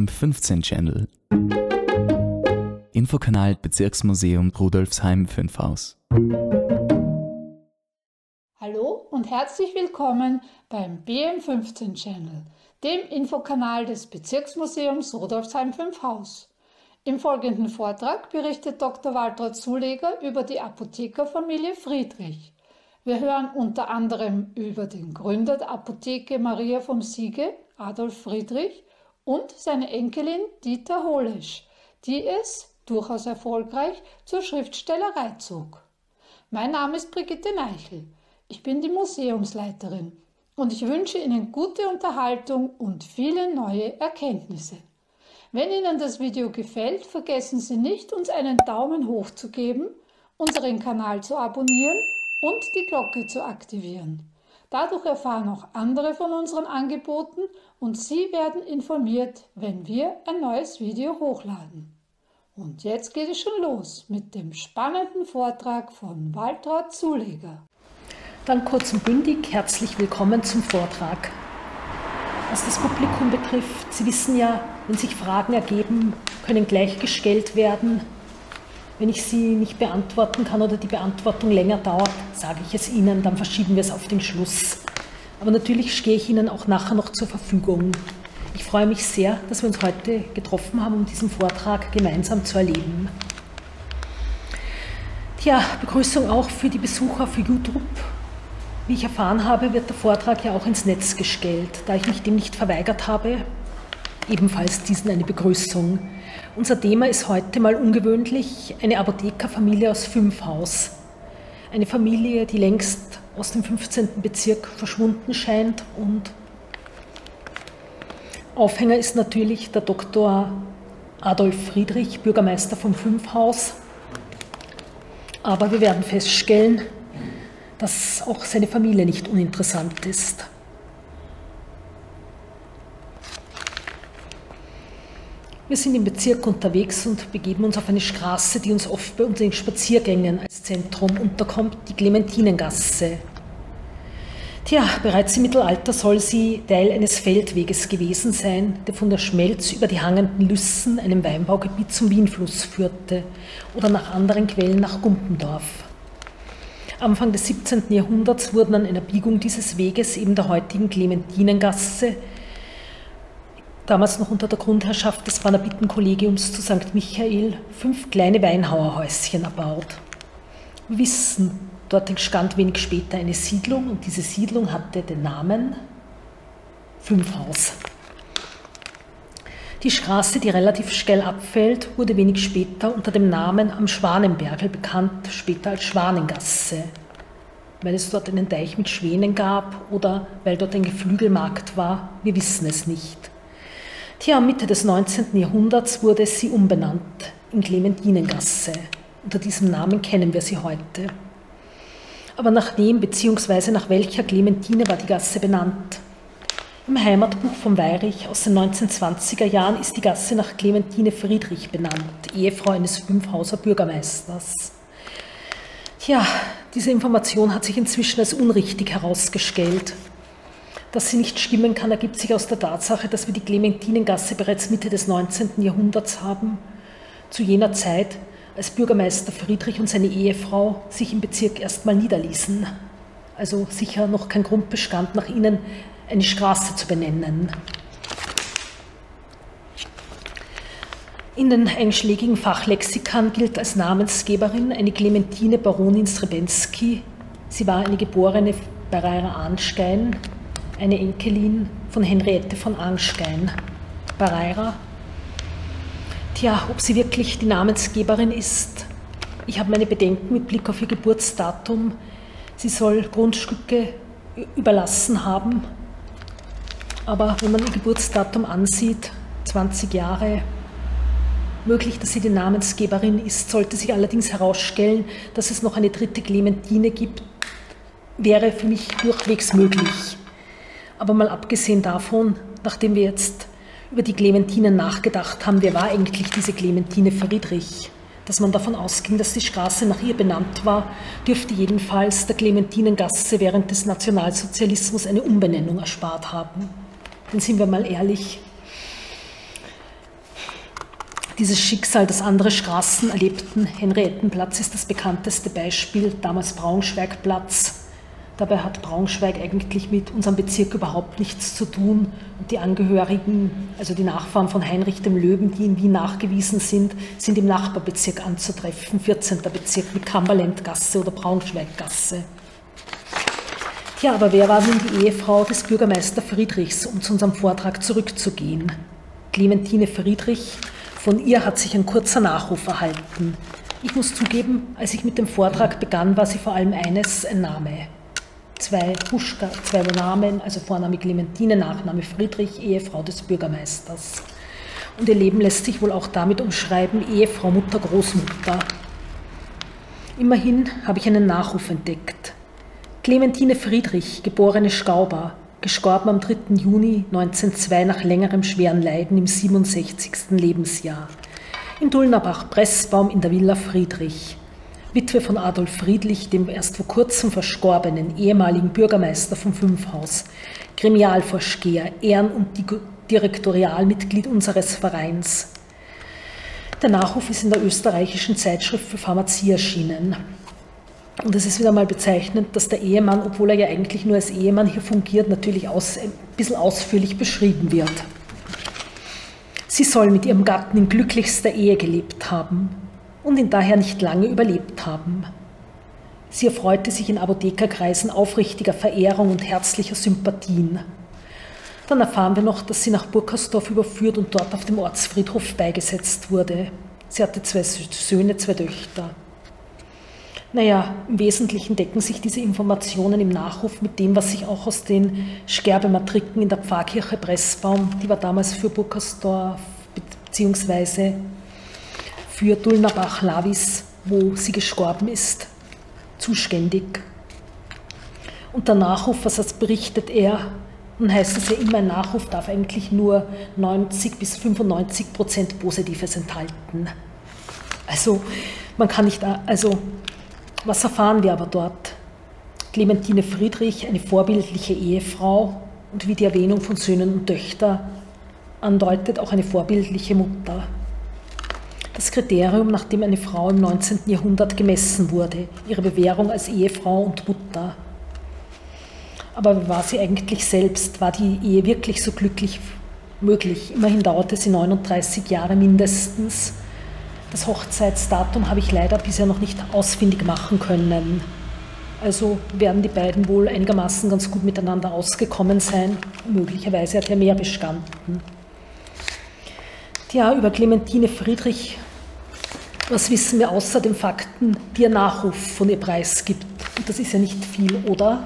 BM15 Channel. Infokanal Bezirksmuseum Rudolfsheim 5 Haus. Hallo und herzlich willkommen beim BM15 Channel, dem Infokanal des Bezirksmuseums Rudolfsheim 5 Haus. Im folgenden Vortrag berichtet Dr. Waltraud Zuleger über die Apothekerfamilie Friedrich. Wir hören unter anderem über den Gründer der Apotheke Maria vom Siege, Adolf Friedrich, und seine Enkelin Dieter Holesch, die es, durchaus erfolgreich, zur Schriftstellerei zog. Mein Name ist Brigitte Neichel. Ich bin die Museumsleiterin und ich wünsche Ihnen gute Unterhaltung und viele neue Erkenntnisse. Wenn Ihnen das Video gefällt, vergessen Sie nicht, uns einen Daumen hoch zu geben, unseren Kanal zu abonnieren und die Glocke zu aktivieren. Dadurch erfahren auch andere von unseren Angeboten und Sie werden informiert, wenn wir ein neues Video hochladen. Und jetzt geht es schon los mit dem spannenden Vortrag von Waltraud Zuleger. Dann kurz und bündig, herzlich willkommen zum Vortrag. Was das Publikum betrifft, Sie wissen ja, wenn sich Fragen ergeben, können gleich gestellt werden. Wenn ich sie nicht beantworten kann oder die Beantwortung länger dauert, sage ich es Ihnen, dann verschieben wir es auf den Schluss. Aber natürlich stehe ich Ihnen auch nachher noch zur Verfügung. Ich freue mich sehr, dass wir uns heute getroffen haben, um diesen Vortrag gemeinsam zu erleben. Tja, Begrüßung auch für die Besucher für YouTube. Wie ich erfahren habe, wird der Vortrag ja auch ins Netz gestellt. Da ich mich dem nicht verweigert habe, ebenfalls diesen eine Begrüßung. Unser Thema ist heute mal ungewöhnlich, eine Apothekerfamilie aus 5 Haus. Eine Familie, die längst aus dem 15. Bezirk verschwunden scheint, und Aufhänger ist natürlich der Dr. Adolf Friedrich, Bürgermeister vom 5 Haus. Aber wir werden feststellen, dass auch seine Familie nicht uninteressant ist. Wir sind im Bezirk unterwegs und begeben uns auf eine Straße, die uns oft bei unseren Spaziergängen als Zentrum unterkommt, die Clementinengasse. Tja, bereits im Mittelalter soll sie Teil eines Feldweges gewesen sein, der von der Schmelz über die hangenden Lüssen, einem Weinbaugebiet, zum Wienfluss führte oder nach anderen Quellen nach Gumpendorf. Anfang des 17. Jahrhunderts wurden an einer Biegung dieses Weges, eben der heutigen Clementinengasse, damals noch unter der Grundherrschaft des Banabitenkollegiums zu St. Michael, 5 kleine Weinhauerhäuschen erbaut. Wir wissen, dort entstand wenig später eine Siedlung, und diese Siedlung hatte den Namen 5 Haus. Die Straße, die relativ steil abfällt, wurde wenig später unter dem Namen Am Schwanenbergl bekannt, später als Schwanengasse, weil es dort einen Teich mit Schwänen gab oder weil dort ein Geflügelmarkt war, wir wissen es nicht. Tja, Mitte des 19. Jahrhunderts wurde sie umbenannt in Clementinengasse. Unter diesem Namen kennen wir sie heute. Aber nach wem bzw. nach welcher Clementine war die Gasse benannt? Im Heimatbuch von Weyrich aus den 1920er Jahren ist die Gasse nach Clementine Friedrich benannt, Ehefrau eines 5 Hauser Bürgermeisters. Tja, diese Information hat sich inzwischen als unrichtig herausgestellt. Dass sie nicht stimmen kann, ergibt sich aus der Tatsache, dass wir die Clementinengasse bereits Mitte des 19. Jahrhunderts haben, zu jener Zeit, als Bürgermeister Friedrich und seine Ehefrau sich im Bezirk erstmal niederließen. Also sicher noch kein Grund bestand, nach ihnen eine Straße zu benennen. In den einschlägigen Fachlexikern gilt als Namensgeberin eine Clementine Baronin Srebensky. Sie war eine geborene Barreira-Arnstein, eine Enkelin von Henriette von Arnstein. Barreira. Tja, ob sie wirklich die Namensgeberin ist? Ich habe meine Bedenken mit Blick auf ihr Geburtsdatum. Sie soll Grundstücke überlassen haben. Aber wenn man ihr Geburtsdatum ansieht, 20 Jahre, möglich, dass sie die Namensgeberin ist. Sollte sich allerdings herausstellen, dass es noch eine 3. Clementine gibt, wäre für mich durchwegs möglich. Aber mal abgesehen davon, nachdem wir jetzt über die Clementinen nachgedacht haben, wer war eigentlich diese Clementine Friedrich? Dass man davon ausging, dass die Straße nach ihr benannt war, dürfte jedenfalls der Clementinengasse während des Nationalsozialismus eine Umbenennung erspart haben. Denn sind wir mal ehrlich, Dieses Schicksal, das andere Straßen erlebten, Henriettenplatz ist das bekannteste Beispiel, damals Braunschweigplatz. Dabei hat Braunschweig eigentlich mit unserem Bezirk überhaupt nichts zu tun. Und die Angehörigen, also die Nachfahren von Heinrich dem Löwen, die in Wien nachgewiesen sind, sind im Nachbarbezirk anzutreffen, 14. Bezirk mit Cumberlandgasse oder Braunschweiggasse. Tja, aber wer war nun die Ehefrau des Bürgermeister Friedrichs, um zu unserem Vortrag zurückzugehen? Clementine Friedrich, von ihr hat sich ein kurzer Nachruf erhalten. Ich muss zugeben, als ich mit dem Vortrag begann, war sie vor allem eines, ein Name. Zwei Namen, also Vorname Clementine, Nachname Friedrich, Ehefrau des Bürgermeisters. Und ihr Leben lässt sich wohl auch damit umschreiben, Ehefrau, Mutter, Großmutter. Immerhin habe ich einen Nachruf entdeckt. Clementine Friedrich, geborene Schauber, gestorben am 3. Juni 1902 nach längerem schweren Leiden im 67. Lebensjahr. In Dulnerbach-Pressbaum in der Villa Friedrich. Witwe von Adolf Friedrich, dem erst vor kurzem verstorbenen ehemaligen Bürgermeister vom Fünfhaus, Gremialvorsteher, Ehren- und Direktorialmitglied unseres Vereins. Der Nachruf ist in der österreichischen Zeitschrift für Pharmazie erschienen. Und es ist wieder mal bezeichnend, dass der Ehemann, obwohl er ja eigentlich nur als Ehemann hier fungiert, natürlich ein bisschen ausführlich beschrieben wird. Sie soll mit ihrem Gatten in glücklichster Ehe gelebt haben und ihn daher nicht lange überlebt haben. Sie erfreute sich in Apothekerkreisen aufrichtiger Verehrung und herzlicher Sympathien. Dann erfahren wir noch, dass sie nach Burkersdorf überführt und dort auf dem Ortsfriedhof beigesetzt wurde. Sie hatte 2 Söhne, 2 Töchter. Naja, im Wesentlichen decken sich diese Informationen im Nachruf mit dem, was sich auch aus den Sterbematriken in der Pfarrkirche Pressbaum, die war damals für Burkersdorf bzw. für Dulnerbach-Lavis, wo sie gestorben ist, zuständig. Und der Nachruf, was berichtet er? Nun heißt es ja immer, ein Nachruf darf eigentlich nur 90 bis 95% Positives enthalten. Also, man kann nicht, was erfahren wir aber dort? Clementine Friedrich, eine vorbildliche Ehefrau und wie die Erwähnung von Söhnen und Töchtern andeutet, auch eine vorbildliche Mutter. Das Kriterium, nach dem eine Frau im 19. Jahrhundert gemessen wurde, ihre Bewährung als Ehefrau und Mutter. Aber wie war sie eigentlich selbst? War die Ehe wirklich so glücklich möglich? Immerhin dauerte sie 39 Jahre mindestens. Das Hochzeitsdatum habe ich leider bisher noch nicht ausfindig machen können. Also werden die beiden wohl einigermaßen ganz gut miteinander ausgekommen sein. Möglicherweise hat er mehr bestanden. Ja, über Clementine Friedrich, was wissen wir außer den Fakten, die ihr Nachruf von ihr preisgibt? Und das ist ja nicht viel, oder?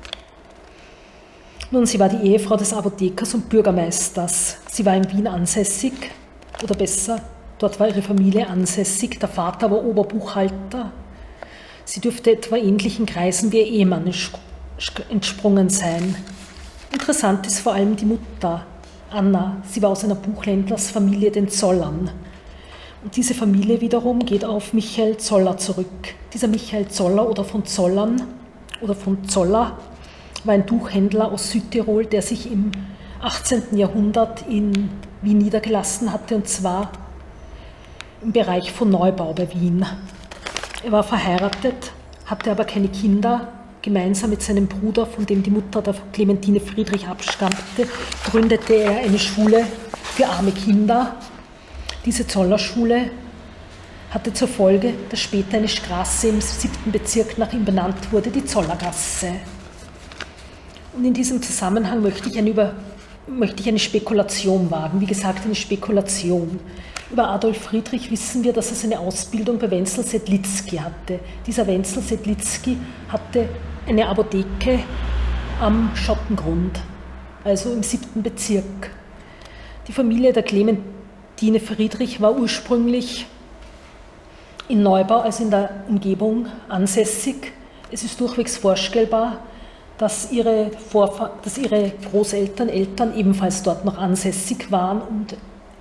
Nun, sie war die Ehefrau des Apothekers und Bürgermeisters. Sie war in Wien ansässig, oder besser, dort war ihre Familie ansässig, der Vater war Oberbuchhalter. Sie dürfte etwa ähnlichen Kreisen wie ihr Ehemann entsprungen sein. Interessant ist vor allem die Mutter, Anna. Sie war aus einer Buchhändlersfamilie, den Zollern. Und diese Familie wiederum geht auf Michael Zoller zurück. Dieser Michael Zoller oder von Zollern oder von Zoller war ein Buchhändler aus Südtirol, der sich im 18. Jahrhundert in Wien niedergelassen hatte, und zwar im Bereich von Neubau bei Wien. Er war verheiratet, hatte aber keine Kinder. Gemeinsam mit seinem Bruder, von dem die Mutter der Clementine Friedrich abstammte, gründete er eine Schule für arme Kinder. Diese Zollerschule hatte zur Folge, dass später eine Straße im 7. Bezirk nach ihm benannt wurde, die Zollergasse. Und in diesem Zusammenhang möchte ich eine Spekulation wagen. Wie gesagt, eine Spekulation. Über Adolf Friedrich wissen wir, dass er seine Ausbildung bei Wenzel Sedlitzky hatte. Dieser Wenzel Sedlitzky hatte eine Apotheke am Schottengrund, also im 7. Bezirk. Die Familie der Clementine Friedrich war ursprünglich in Neubau, also in der Umgebung, ansässig. Es ist durchwegs vorstellbar, dass ihre Großeltern, Eltern ebenfalls dort noch ansässig waren und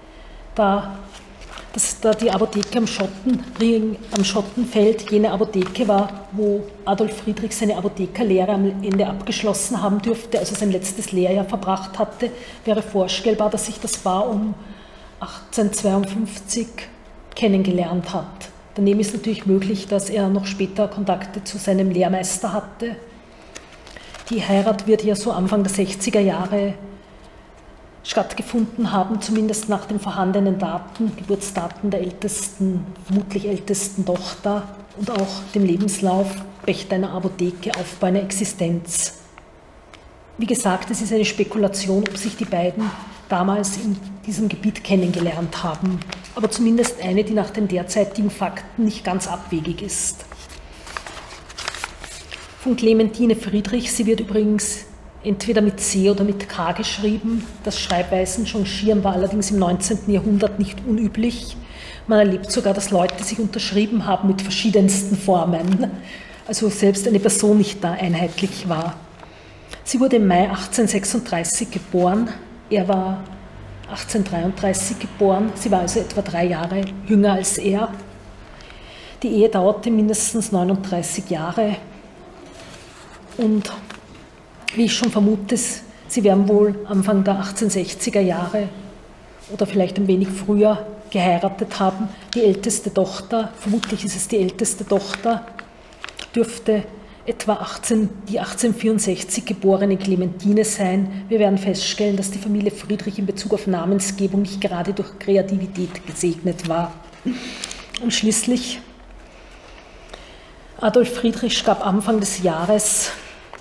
dass da die Apotheke am Schottenfeld jene Apotheke war, wo Adolf Friedrich seine Apothekerlehre am Ende abgeschlossen haben dürfte, also sein letztes Lehrjahr verbracht hatte, wäre vorstellbar, dass sich das war, um 1852 kennengelernt hat. Daneben ist natürlich möglich, dass er noch später Kontakte zu seinem Lehrmeister hatte. Die Heirat wird ja so Anfang der 60er Jahre stattgefunden haben, zumindest nach den vorhandenen Daten, Geburtsdaten der vermutlich ältesten Tochter und auch dem Lebenslauf, Pächter einer Apotheke, Aufbau einer Existenz. Wie gesagt, es ist eine Spekulation, ob sich die beiden damals in diesem Gebiet kennengelernt haben, aber zumindest eine, die nach den derzeitigen Fakten nicht ganz abwegig ist. Von Clementine Friedrich, sie wird übrigens entweder mit C oder mit K geschrieben. Das Schreibweisen-Changieren war allerdings im 19. Jahrhundert nicht unüblich. Man erlebt sogar, dass Leute sich unterschrieben haben mit verschiedensten Formen, also selbst eine Person nicht da einheitlich war. Sie wurde im Mai 1836 geboren, er war 1833 geboren, sie war also etwa 3 Jahre jünger als er. Die Ehe dauerte mindestens 39 Jahre und wie ich schon vermute, sie werden wohl Anfang der 1860er Jahre oder vielleicht ein wenig früher geheiratet haben. Die älteste Tochter, vermutlich ist es die älteste Tochter, dürfte etwa die 1864 geborene Clementine sein. Wir werden feststellen, dass die Familie Friedrich in Bezug auf Namensgebung nicht gerade durch Kreativität gesegnet war. Und schließlich, Adolf Friedrich starb Anfang des Jahres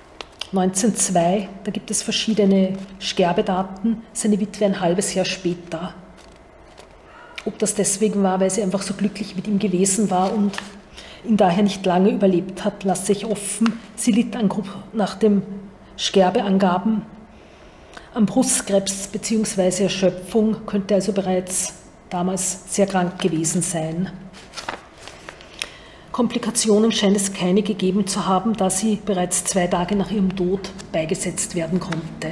1902, da gibt es verschiedene Sterbedaten, seine Witwe ein halbes Jahr später. Ob das deswegen war, weil sie einfach so glücklich mit ihm gewesen war und ihn daher nicht lange überlebt hat, lasse ich offen. Sie litt nach den Sterbeangaben an Brustkrebs bzw. Erschöpfung, könnte also bereits damals sehr krank gewesen sein. Komplikationen scheint es keine gegeben zu haben, da sie bereits 2 Tage nach ihrem Tod beigesetzt werden konnte.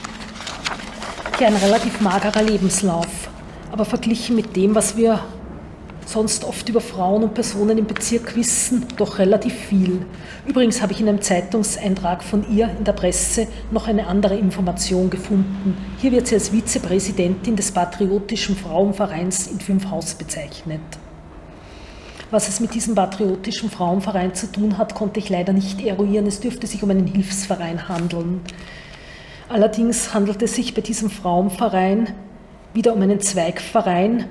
Hier ein relativ magerer Lebenslauf, aber verglichen mit dem, was wir sonst oft über Frauen und Personen im Bezirk wissen, doch relativ viel. Übrigens habe ich in einem Zeitungseintrag von ihr in der Presse noch eine andere Information gefunden. Hier wird sie als Vizepräsidentin des Patriotischen Frauenvereins in Fünfhaus bezeichnet. Was es mit diesem Patriotischen Frauenverein zu tun hat, konnte ich leider nicht eruieren. Es dürfte sich um einen Hilfsverein handeln. Allerdings handelt es sich bei diesem Frauenverein wieder um einen Zweigverein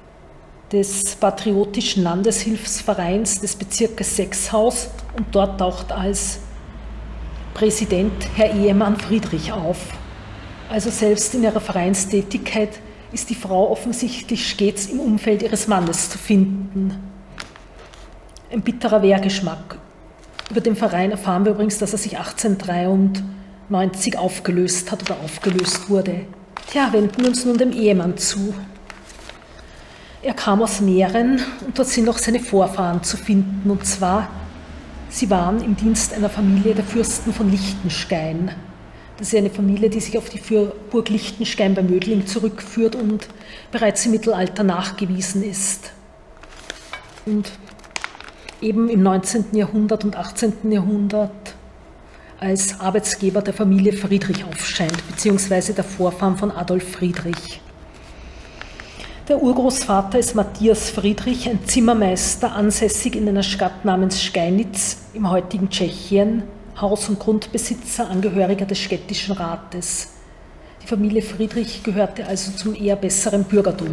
des Patriotischen Landeshilfsvereins des Bezirkes Sechshaus und dort taucht als Präsident Herr Ehemann Friedrich auf. Also selbst in ihrer Vereinstätigkeit ist die Frau offensichtlich stets im Umfeld ihres Mannes zu finden. Ein bitterer Wehrgeschmack. Über den Verein erfahren wir übrigens, dass er sich 1893 aufgelöst hat oder aufgelöst wurde. Tja, wenden wir uns nun dem Ehemann zu. Er kam aus Mähren und dort sind auch seine Vorfahren zu finden. Und zwar, sie waren im Dienst einer Familie der Fürsten von Liechtenstein. Das ist eine Familie, die sich auf die Burg Liechtenstein bei Mödling zurückführt und bereits im Mittelalter nachgewiesen ist. Und eben im 19. Jahrhundert und 18. Jahrhundert als Arbeitsgeber der Familie Friedrich aufscheint, beziehungsweise der Vorfahren von Adolf Friedrich. Der Urgroßvater ist Matthias Friedrich, ein Zimmermeister, ansässig in einer Stadt namens Steinitz im heutigen Tschechien, Haus- und Grundbesitzer, Angehöriger des städtischen Rates. Die Familie Friedrich gehörte also zum eher besseren Bürgertum.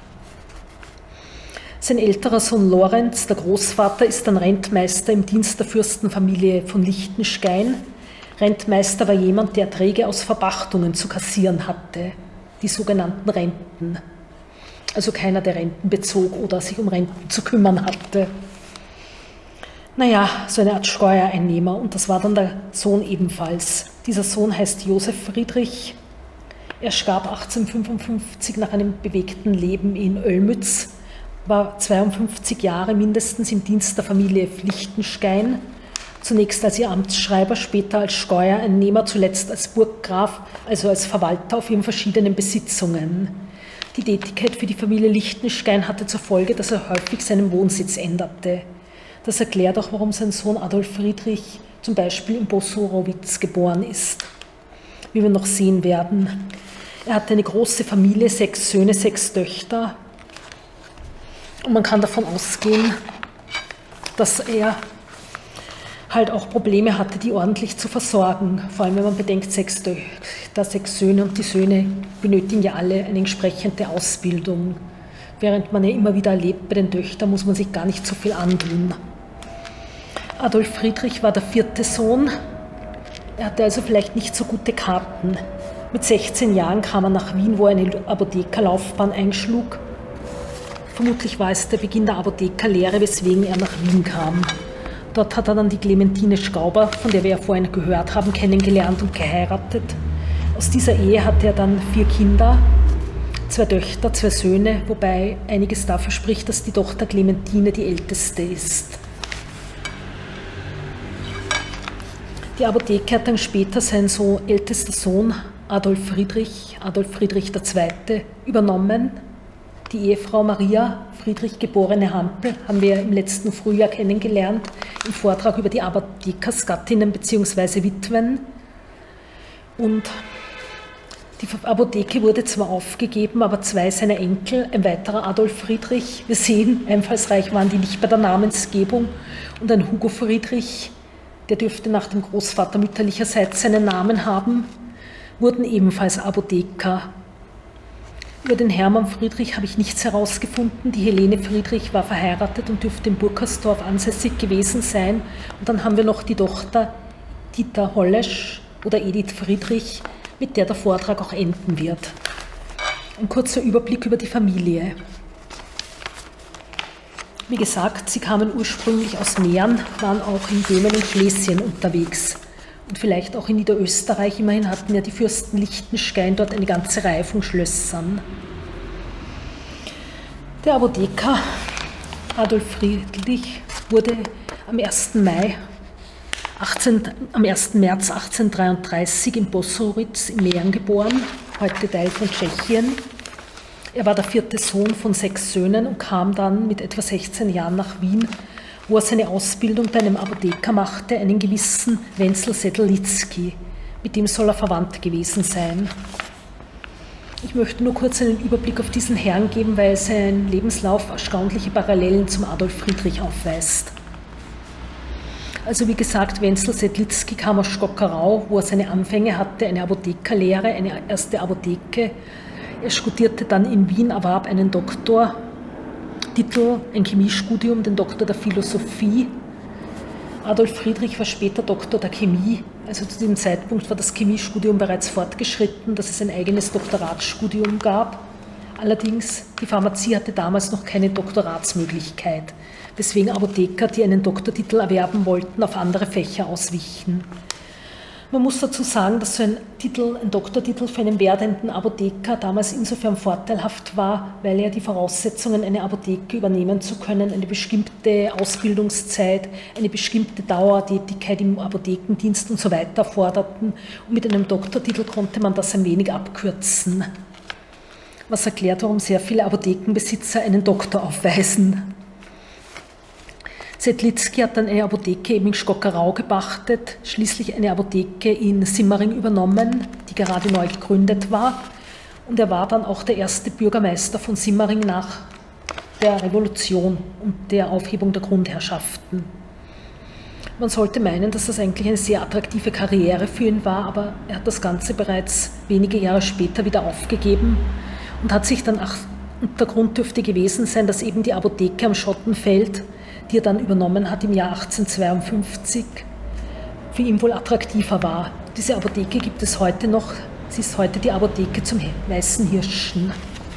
Sein älterer Sohn Lorenz, der Großvater, ist dann Rentmeister im Dienst der Fürstenfamilie von Liechtenstein. Rentmeister war jemand, der Erträge aus Verpachtungen zu kassieren hatte, die sogenannten Renten. Also keiner, der Renten bezog oder sich um Renten zu kümmern hatte. Naja, so eine Art Steuereinnehmer, und das war dann der Sohn ebenfalls. Dieser Sohn heißt Josef Friedrich. Er starb 1855 nach einem bewegten Leben in Olmütz, war 52 Jahre mindestens im Dienst der Familie Liechtenstein, zunächst als ihr Amtsschreiber, später als Steuereinnehmer, zuletzt als Burggraf, also als Verwalter auf ihren verschiedenen Besitzungen. Die Tätigkeit für die Familie Liechtenstein hatte zur Folge, dass er häufig seinen Wohnsitz änderte. Das erklärt auch, warum sein Sohn Adolf Friedrich zum Beispiel in Bosorowitz geboren ist, wie wir noch sehen werden. Er hatte eine große Familie, 6 Söhne, 6 Töchter. Und man kann davon ausgehen, dass er halt auch Probleme hatte, die ordentlich zu versorgen. Vor allem, wenn man bedenkt, 6 Töchter, 6 Söhne, und die Söhne benötigen ja alle eine entsprechende Ausbildung. Während man ja immer wieder erlebt, bei den Töchtern muss man sich gar nicht so viel antun. Adolf Friedrich war der 4. Sohn. Er hatte also vielleicht nicht so gute Karten. Mit 16 Jahren kam er nach Wien, wo er eine Apothekerlaufbahn einschlug. Vermutlich war es der Beginn der Apothekerlehre, weswegen er nach Wien kam. Dort hat er dann die Clementine Schauber, von der wir ja vorhin gehört haben, kennengelernt und geheiratet. Aus dieser Ehe hatte er dann 4 Kinder, 2 Töchter, 2 Söhne, wobei einiges dafür spricht, dass die Tochter Clementine die älteste ist. Die Apotheke hat dann später sein so ältester Sohn Adolf Friedrich II. Übernommen. Die Ehefrau Maria Friedrich, geborene Hampel, haben wir im letzten Frühjahr kennengelernt, im Vortrag über die Apothekersgattinnen bzw. Witwen. Und die Apotheke wurde zwar aufgegeben, aber 2 seiner Enkel, ein weiterer Adolf Friedrich, wir sehen, einfallsreich waren die nicht bei der Namensgebung, und ein Hugo Friedrich, der dürfte nach dem Großvater mütterlicherseits seinen Namen haben, wurden ebenfalls Apotheker. Über den Hermann Friedrich habe ich nichts herausgefunden. Die Helene Friedrich war verheiratet und dürfte in Burkersdorf ansässig gewesen sein. Und dann haben wir noch die Tochter Dieter Hollesch oder Edith Friedrich, mit der der Vortrag auch enden wird. Ein kurzer Überblick über die Familie. Wie gesagt, sie kamen ursprünglich aus Mähren, waren auch in Böhmen und Schlesien unterwegs. Und vielleicht auch in Niederösterreich. Immerhin hatten ja die Fürsten Liechtenstein dort eine ganze Reihe von Schlössern. Der Apotheker Adolf Friedrich wurde am 1. März 1833 in Bossowitz in Mähren geboren, heute Teil von Tschechien. Er war der 4. Sohn von 6 Söhnen und kam dann mit etwa 16 Jahren nach Wien, wo er seine Ausbildung bei einem Apotheker machte, einen gewissen Wenzel Sedlizky. Mit dem soll er verwandt gewesen sein. Ich möchte nur kurz einen Überblick auf diesen Herrn geben, weil sein Lebenslauf erstaunliche Parallelen zum Adolf Friedrich aufweist. Also wie gesagt, Wenzel Sedlizky kam aus Stockerau, wo er seine Anfänge hatte, eine Apothekerlehre, eine erste Apotheke. Er studierte dann in Wien, erwarb einen Doktortitel, ein Chemiestudium, den Doktor der Philosophie. Adolf Friedrich war später Doktor der Chemie, also zu dem Zeitpunkt war das Chemiestudium bereits fortgeschritten, dass es ein eigenes Doktoratsstudium gab. Allerdings, die Pharmazie hatte damals noch keine Doktoratsmöglichkeit, weswegen Apotheker, die einen Doktortitel erwerben wollten, auf andere Fächer auswichen. Man muss dazu sagen, dass so ein Doktortitel für einen werdenden Apotheker damals insofern vorteilhaft war, weil er die Voraussetzungen, eine Apotheke übernehmen zu können, eine bestimmte Ausbildungszeit, eine bestimmte Dauertätigkeit im Apothekendienst und so weiter forderten. Und mit einem Doktortitel konnte man das ein wenig abkürzen, was erklärt, warum sehr viele Apothekenbesitzer einen Doktor aufweisen. Sedlizky hat dann eine Apotheke eben in Stockerau gepachtet, schließlich eine Apotheke in Simmering übernommen, die gerade neu gegründet war. Und er war dann auch der erste Bürgermeister von Simmering nach der Revolution und der Aufhebung der Grundherrschaften. Man sollte meinen, dass das eigentlich eine sehr attraktive Karriere für ihn war, aber er hat das Ganze bereits wenige Jahre später wieder aufgegeben und hat sich dann, und der Grund dürfte gewesen sein, dass eben die Apotheke am Schottenfeld, die er dann übernommen hat im Jahr 1852, für ihn wohl attraktiver war. Diese Apotheke gibt es heute noch. Sie ist heute die Apotheke zum Weißen Hirschen.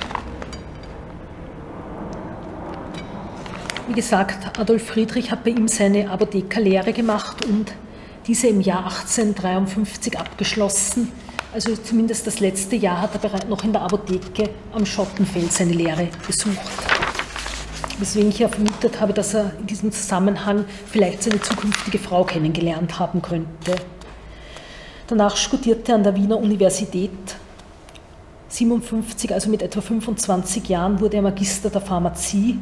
Wie gesagt, Adolf Friedrich hat bei ihm seine Apothekerlehre gemacht und diese im Jahr 1853 abgeschlossen. Also zumindest das letzte Jahr hat er bereits noch in der Apotheke am Schottenfeld seine Lehre besucht. Weswegen ich ja vermutet habe, dass er in diesem Zusammenhang vielleicht seine zukünftige Frau kennengelernt haben könnte. Danach studierte er an der Wiener Universität. 1957, also mit etwa 25 Jahren, wurde er Magister der Pharmazie.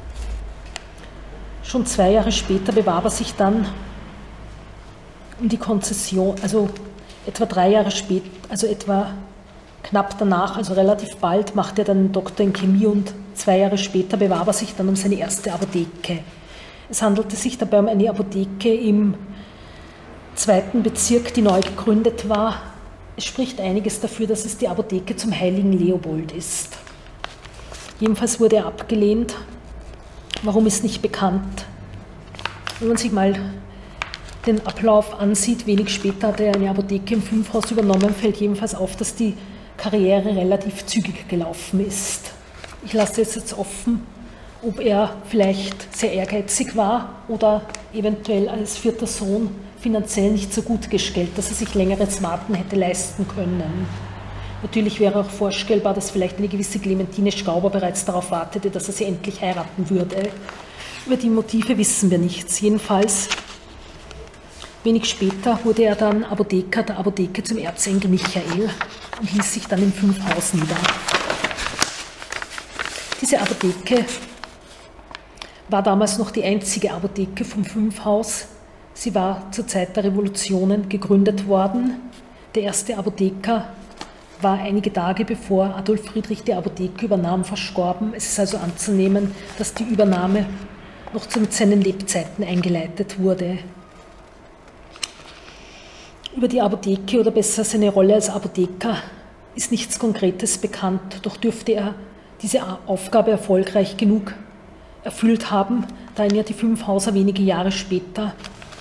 Schon 2 Jahre später bewarb er sich dann um die Konzession, also etwa 3 Jahre später, also etwa Knapp danach, also relativ bald, machte er dann einen Doktor in Chemie und 2 Jahre später bewarb er sich dann um seine erste Apotheke. Es handelte sich dabei um eine Apotheke im 2. Bezirk, die neu gegründet war. Es spricht einiges dafür, dass es die Apotheke zum heiligen Leopold ist. Jedenfalls wurde er abgelehnt. Warum ist nicht bekannt? Wenn man sich mal den Ablauf ansieht, wenig später hat er eine Apotheke im 5-Haus übernommen, fällt jedenfalls auf, dass die Karriere relativ zügig gelaufen ist. Ich lasse es jetzt offen, ob er vielleicht sehr ehrgeizig war oder eventuell als 4. Sohn finanziell nicht so gut gestellt, dass er sich längeres Warten hätte leisten können. Natürlich wäre auch vorstellbar, dass vielleicht eine gewisse Clementine Stauber bereits darauf wartete, dass er sie endlich heiraten würde. Über die Motive wissen wir nichts. Jedenfalls, wenig später wurde er dann Apotheker der Apotheke zum Erzengel Michael und ließ sich dann im 5-Haus nieder. Diese Apotheke war damals noch die einzige Apotheke vom 5-Haus. Sie war zur Zeit der Revolutionen gegründet worden. Der erste Apotheker war einige Tage bevor Adolf Friedrich die Apotheke übernahm, verstorben. Es ist also anzunehmen, dass die Übernahme noch zu seinen Lebzeiten eingeleitet wurde. Über die Apotheke oder besser seine Rolle als Apotheker ist nichts Konkretes bekannt, doch dürfte er diese Aufgabe erfolgreich genug erfüllt haben, da ihn ja die 5-Hauser wenige Jahre später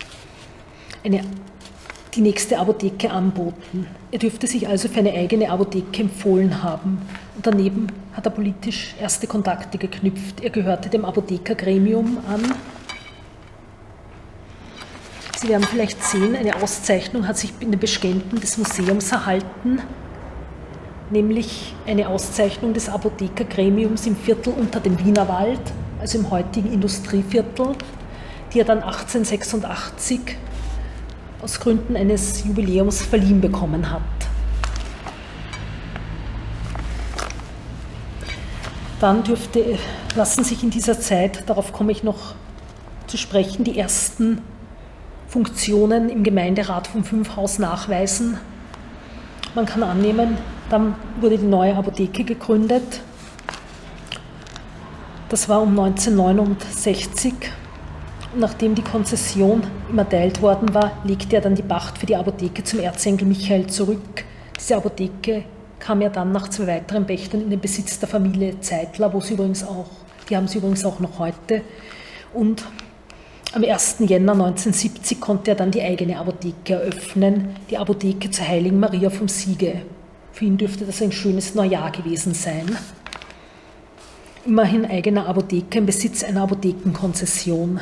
die nächste Apotheke anboten. Er dürfte sich also für eine eigene Apotheke empfohlen haben. Und daneben hat er politisch erste Kontakte geknüpft. Er gehörte dem Apothekergremium an. Sie werden vielleicht sehen, eine Auszeichnung hat sich in den Beständen des Museums erhalten, nämlich eine Auszeichnung des Apothekergremiums im Viertel unter dem Wienerwald, also im heutigen Industrieviertel, die er dann 1886 aus Gründen eines Jubiläums verliehen bekommen hat. Dann lassen sich in dieser Zeit, darauf komme ich noch zu sprechen, die ersten Funktionen im Gemeinderat vom 5-Haus nachweisen. Man kann annehmen, dann wurde die neue Apotheke gegründet. Das war um 1969. Und nachdem die Konzession ihm erteilt worden war, legte er dann die Pacht für die Apotheke zum Erzengel Michael zurück. Diese Apotheke kam ja dann nach 2 weiteren Pächtern in den Besitz der Familie Zeitler, die haben sie übrigens auch noch heute. Und am 1. Jänner 1970 konnte er dann die eigene Apotheke eröffnen, die Apotheke zur Heiligen Maria vom Siege. Für ihn dürfte das ein schönes Neujahr gewesen sein. Immerhin eigener Apotheker im Besitz einer Apothekenkonzession.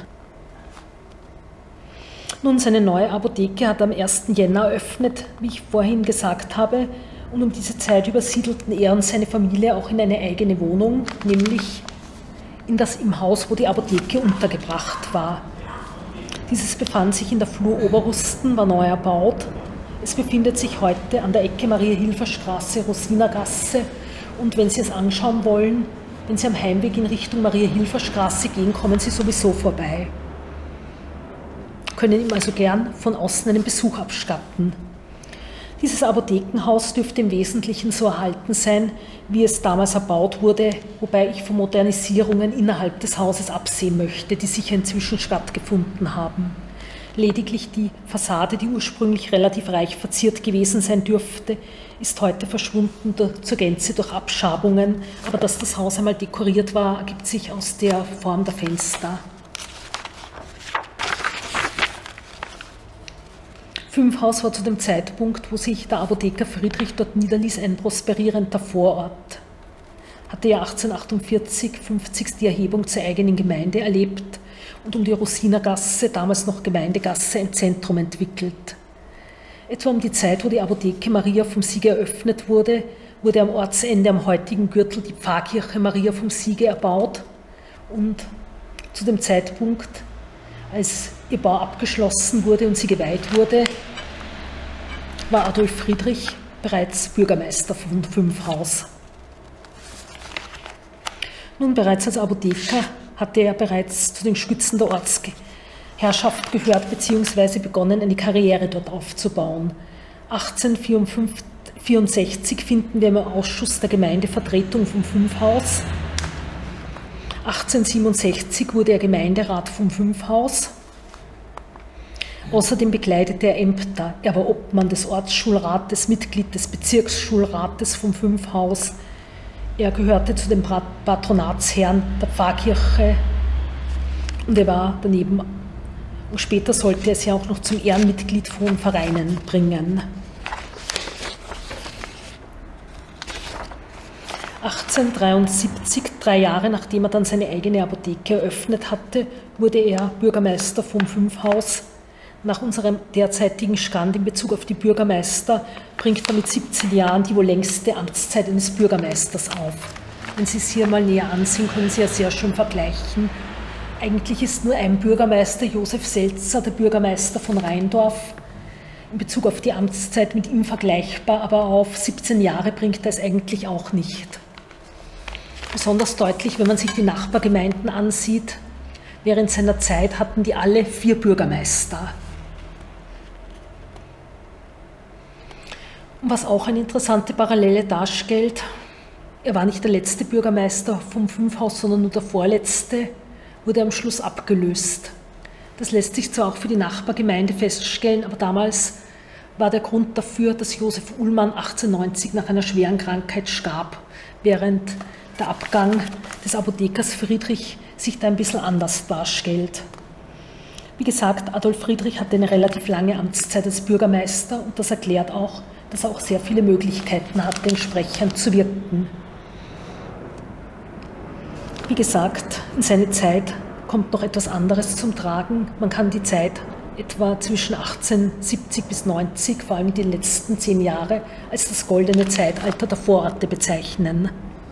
Nun, seine neue Apotheke hat am 1. Jänner eröffnet, wie ich vorhin gesagt habe, und um diese Zeit übersiedelten er und seine Familie auch in eine eigene Wohnung, nämlich im Haus, wo die Apotheke untergebracht war. Dieses befand sich in der Flur Oberrusten, war neu erbaut. Es befindet sich heute an der Ecke Maria-Hilfer-Straße, Rosinergasse, und wenn Sie es anschauen wollen, wenn Sie am Heimweg in Richtung Maria-Hilfer-Straße gehen, kommen Sie sowieso vorbei. Können ihm also gern von außen einen Besuch abstatten. Dieses Apothekenhaus dürfte im Wesentlichen so erhalten sein, wie es damals erbaut wurde, wobei ich von Modernisierungen innerhalb des Hauses absehen möchte, die sicher inzwischen stattgefunden haben. Lediglich die Fassade, die ursprünglich relativ reich verziert gewesen sein dürfte, ist heute verschwunden zur Gänze durch Abschabungen, aber dass das Haus einmal dekoriert war, ergibt sich aus der Form der Fenster. 5-Haus war zu dem Zeitpunkt, wo sich der Apotheker Friedrich dort niederließ, ein prosperierender Vorort. Hatte ja 1848, 50 die Erhebung zur eigenen Gemeinde erlebt und um die Rosinergasse, damals noch Gemeindegasse, ein Zentrum entwickelt. Etwa um die Zeit, wo die Apotheke Maria vom Siege eröffnet wurde, wurde am Ortsende am heutigen Gürtel die Pfarrkirche Maria vom Siege erbaut und zu dem Zeitpunkt, als ihr Bau abgeschlossen wurde und sie geweiht wurde, war Adolf Friedrich bereits Bürgermeister von 5-Haus. Nun, bereits als Apotheker hatte er bereits zu den Stützen der Ortsherrschaft gehört bzw. begonnen, eine Karriere dort aufzubauen. 1854 1864 finden wir im Ausschuss der Gemeindevertretung vom Fünfhaus. 1867 wurde er Gemeinderat vom Fünfhaus. Außerdem bekleidete er Ämter. Er war Obmann des Ortsschulrates, Mitglied des Bezirksschulrates vom Fünfhaus. Er gehörte zu den Patronatsherren der Pfarrkirche und er war daneben, und später sollte er sich auch noch zum Ehrenmitglied von Vereinen bringen. 1873, 3 Jahre nachdem er dann seine eigene Apotheke eröffnet hatte, wurde er Bürgermeister vom Fünfhaus. Nach unserem derzeitigen Stand in Bezug auf die Bürgermeister bringt er mit 17 Jahren die wohl längste Amtszeit eines Bürgermeisters auf. Wenn Sie es hier mal näher ansehen, können Sie ja sehr schön vergleichen. Eigentlich ist nur ein Bürgermeister, Josef Selzer, der Bürgermeister von Rheindorf, in Bezug auf die Amtszeit mit ihm vergleichbar, aber auf 17 Jahre bringt er es eigentlich auch nicht. Besonders deutlich, wenn man sich die Nachbargemeinden ansieht. Während seiner Zeit hatten die alle 4 Bürgermeister. Und was auch eine interessante Parallele darstellt, er war nicht der letzte Bürgermeister vom Fünfhaus, sondern nur der vorletzte, wurde am Schluss abgelöst. Das lässt sich zwar auch für die Nachbargemeinde feststellen, aber damals war der Grund dafür, dass Josef Ullmann 1890 nach einer schweren Krankheit starb, während der Abgang des Apothekers Friedrich sich da ein bisschen anders darstellt. Wie gesagt, Adolf Friedrich hatte eine relativ lange Amtszeit als Bürgermeister und das erklärt auch, dass er auch sehr viele Möglichkeiten hatte, entsprechend zu wirken. Wie gesagt, in seine Zeit kommt noch etwas anderes zum Tragen. Man kann die Zeit etwa zwischen 1870 bis 90, vor allem die letzten 10 Jahre, als das goldene Zeitalter der Vororte bezeichnen.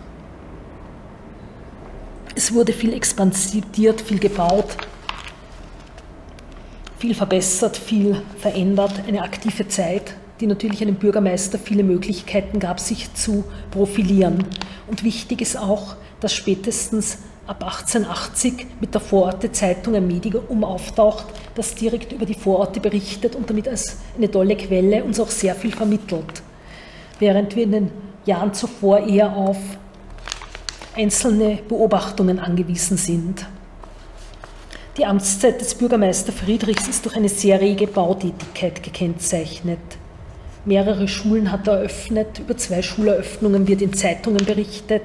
Es wurde viel expandiert, viel gebaut, viel verbessert, viel verändert, eine aktive Zeit, die natürlich einem Bürgermeister viele Möglichkeiten gab, sich zu profilieren. Und wichtig ist auch, dass spätestens ab 1880 mit der Vororte-Zeitung ein Medium auftaucht, das direkt über die Vororte berichtet und damit als eine tolle Quelle uns auch sehr viel vermittelt. Während wir in den Jahren zuvor eher auf einzelne Beobachtungen angewiesen sind. Die Amtszeit des Bürgermeister Friedrichs ist durch eine sehr rege Bautätigkeit gekennzeichnet. Mehrere Schulen hat er eröffnet, über 2 Schuleröffnungen wird in Zeitungen berichtet.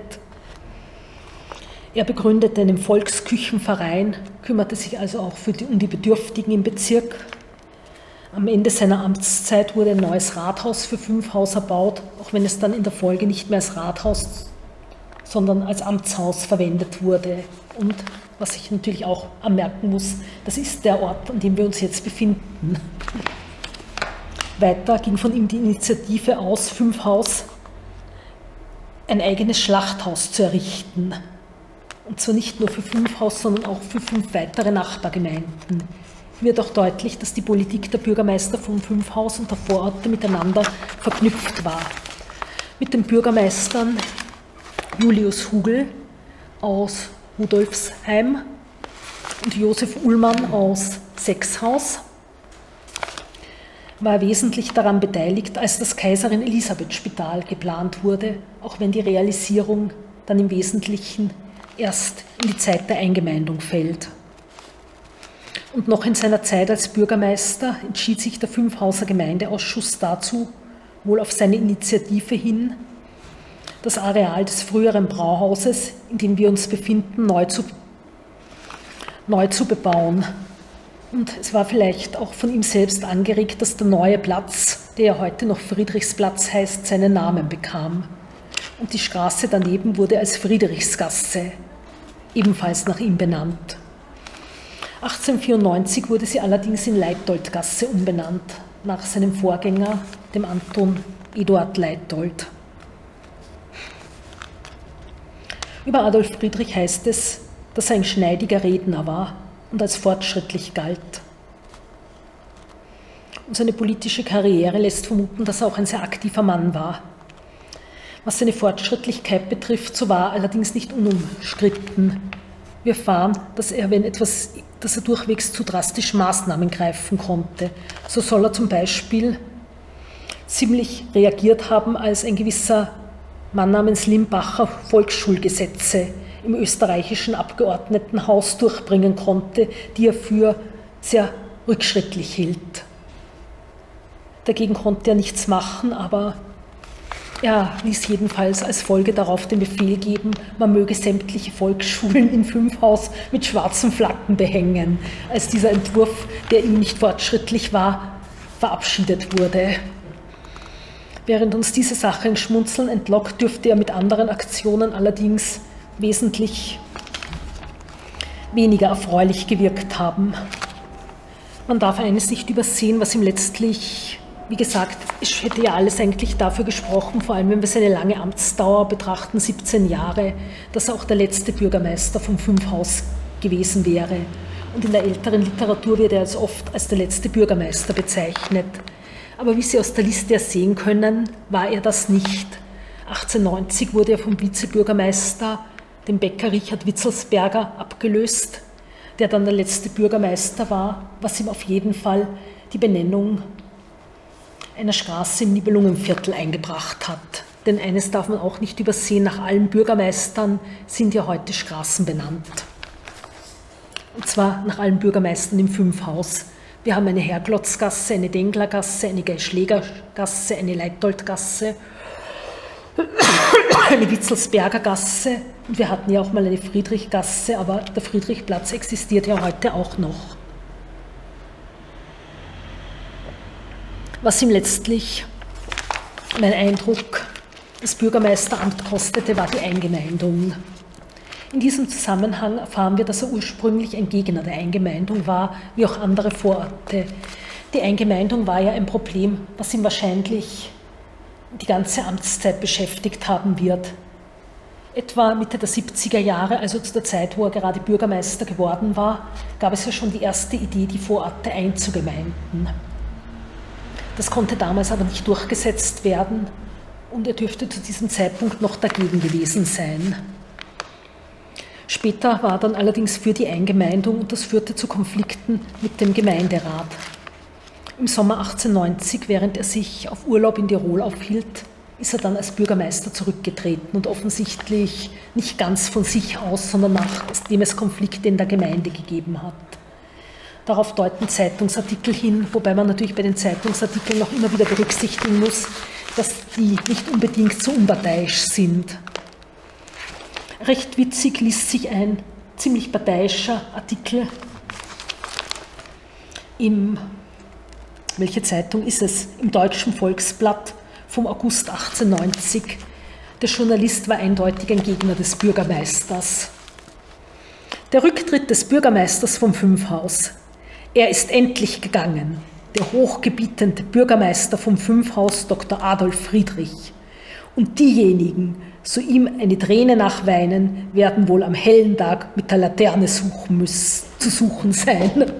Er begründete einen Volksküchenverein, kümmerte sich also auch um die Bedürftigen im Bezirk. Am Ende seiner Amtszeit wurde ein neues Rathaus für Fünfhaus erbaut, auch wenn es dann in der Folge nicht mehr als Rathaus, sondern als Amtshaus verwendet wurde. Und was ich natürlich auch anmerken muss, das ist der Ort, an dem wir uns jetzt befinden. Weiter ging von ihm die Initiative aus, Fünfhaus ein eigenes Schlachthaus zu errichten. Und zwar nicht nur für Fünfhaus, sondern auch für 5 weitere Nachbargemeinden. Hier wird auch deutlich, dass die Politik der Bürgermeister vom Fünfhaus und der Vororte miteinander verknüpft war. Mit den Bürgermeistern Julius Hugel aus Rudolfsheim und Josef Ullmann aus Sechshaus war wesentlich daran beteiligt, als das Kaiserin-Elisabeth-Spital geplant wurde, auch wenn die Realisierung dann im Wesentlichen erst in die Zeit der Eingemeindung fällt. Und noch in seiner Zeit als Bürgermeister entschied sich der Fünfhauser Gemeindeausschuss dazu, wohl auf seine Initiative hin, das Areal des früheren Brauhauses, in dem wir uns befinden, neu zu bebauen. Und es war vielleicht auch von ihm selbst angeregt, dass der neue Platz, der ja heute noch Friedrichsplatz heißt, seinen Namen bekam. Und die Straße daneben wurde als Friedrichsgasse, ebenfalls nach ihm benannt. 1894 wurde sie allerdings in Leitholdgasse umbenannt, nach seinem Vorgänger, dem Anton Eduard Leithold. Über Adolf Friedrich heißt es, dass er ein schneidiger Redner war und als fortschrittlich galt. Und seine politische Karriere lässt vermuten, dass er auch ein sehr aktiver Mann war. Was seine Fortschrittlichkeit betrifft, so war er allerdings nicht unumstritten. Wir erfahren, dass er durchwegs zu drastischen Maßnahmen greifen konnte. So soll er zum Beispiel ziemlich reagiert haben, als ein gewisser Mann namens Limbacher Volksschulgesetze im österreichischen Abgeordnetenhaus durchbringen konnte, die er für sehr rückschrittlich hielt. Dagegen konnte er nichts machen, aber er ließ jedenfalls als Folge darauf den Befehl geben, man möge sämtliche Volksschulen in Fünfhaus mit schwarzen Flaggen behängen, als dieser Entwurf, der ihm nicht fortschrittlich war, verabschiedet wurde. Während uns diese Sache ein Schmunzeln entlockt, dürfte er mit anderen Aktionen allerdings wesentlich weniger erfreulich gewirkt haben. Man darf eines nicht übersehen, was ihm letztlich, wie gesagt, es hätte ja alles eigentlich dafür gesprochen, vor allem wenn wir seine lange Amtsdauer betrachten, 17 Jahre, dass er auch der letzte Bürgermeister vom Fünfhaus gewesen wäre. Und in der älteren Literatur wird er oft als der letzte Bürgermeister bezeichnet. Aber wie Sie aus der Liste sehen können, war er das nicht. 1890 wurde er vom Vizebürgermeister, dem Bäcker Richard Witzelsberger, abgelöst, der dann der letzte Bürgermeister war, was ihm auf jeden Fall die Benennung einer Straße im Nibelungenviertel eingebracht hat. Denn eines darf man auch nicht übersehen, nach allen Bürgermeistern sind ja heute Straßen benannt. Und zwar nach allen Bürgermeistern im Fünfhaus. Wir haben eine Herglotzgasse, eine Denglergasse, eine Geischlägergasse, eine Leitoldgasse, eine Witzelsberger Gasse und wir hatten ja auch mal eine Friedrichgasse, aber der Friedrichplatz existiert ja heute auch noch. Was ihm letztlich, mein Eindruck, das Bürgermeisteramt kostete, war die Eingemeindung. In diesem Zusammenhang erfahren wir, dass er ursprünglich ein Gegner der Eingemeindung war, wie auch andere Vororte. Die Eingemeindung war ja ein Problem, was ihn wahrscheinlich die ganze Amtszeit beschäftigt haben wird. Etwa Mitte der 70er Jahre, also zu der Zeit, wo er gerade Bürgermeister geworden war, gab es ja schon die erste Idee, die Vororte einzugemeinden. Das konnte damals aber nicht durchgesetzt werden und er dürfte zu diesem Zeitpunkt noch dagegen gewesen sein. Später war er dann allerdings für die Eingemeindung und das führte zu Konflikten mit dem Gemeinderat. Im Sommer 1890, während er sich auf Urlaub in Tirol aufhielt, ist er dann als Bürgermeister zurückgetreten und offensichtlich nicht ganz von sich aus, sondern nachdem es Konflikte in der Gemeinde gegeben hat. Darauf deuten Zeitungsartikel hin, wobei man natürlich bei den Zeitungsartikeln noch immer wieder berücksichtigen muss, dass die nicht unbedingt so unparteiisch sind. Recht witzig liest sich ein ziemlich parteiischer Artikel welche Zeitung ist es? Im Deutschen Volksblatt vom August 1890. Der Journalist war eindeutig ein Gegner des Bürgermeisters. Der Rücktritt des Bürgermeisters vom Fünfhaus. Er ist endlich gegangen. Der hochgebietende Bürgermeister vom Fünfhaus, Dr. Adolf Friedrich. Und diejenigen, so ihm eine Träne nachweinen, werden wohl am hellen Tag mit der Laterne zu suchen sein.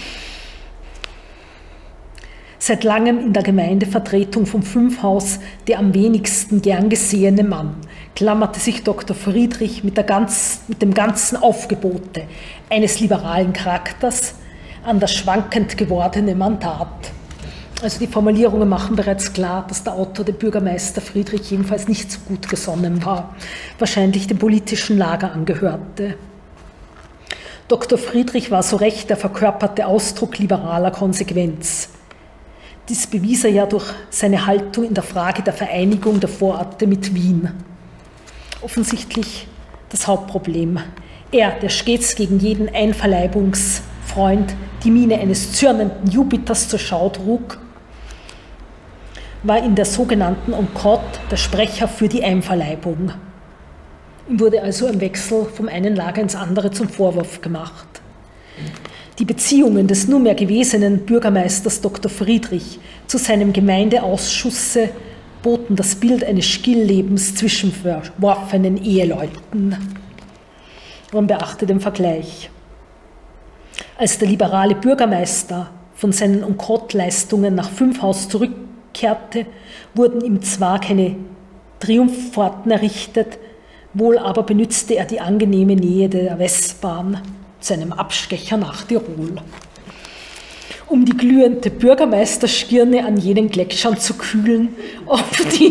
Seit langem in der Gemeindevertretung vom Fünfhaus der am wenigsten gern gesehene Mann, klammerte sich Dr. Friedrich mit dem ganzen Aufgebote eines liberalen Charakters an das schwankend gewordene Mandat. Also die Formulierungen machen bereits klar, dass der Autor, der Bürgermeister Friedrich, jedenfalls nicht so gut gesonnen war, wahrscheinlich dem politischen Lager angehörte. Dr. Friedrich war so recht der verkörperte Ausdruck liberaler Konsequenz. Dies bewies er ja durch seine Haltung in der Frage der Vereinigung der Vororte mit Wien. Offensichtlich das Hauptproblem. Er, der stets gegen jeden Einverleibungsfreund die Miene eines zürnenden Jupiters zur Schau trug, war in der sogenannten Encorde der Sprecher für die Einverleibung. Ihm wurde also im Wechsel vom einen Lager ins andere zum Vorwurf gemacht. Die Beziehungen des nunmehr gewesenen Bürgermeisters Dr. Friedrich zu seinem Gemeindeausschusse boten das Bild eines Stilllebens zwischen verworfenen Eheleuten. Man beachte den Vergleich. Als der liberale Bürgermeister von seinen Encorde-Leistungen nach Fünfhaus zurückkehrte, wurden ihm zwar keine Triumphfahrten errichtet, wohl aber benützte er die angenehme Nähe der Westbahn zu einem Abstecher nach Tirol. um die glühende Bürgermeisterstirne an jenen Gletschern zu kühlen, auf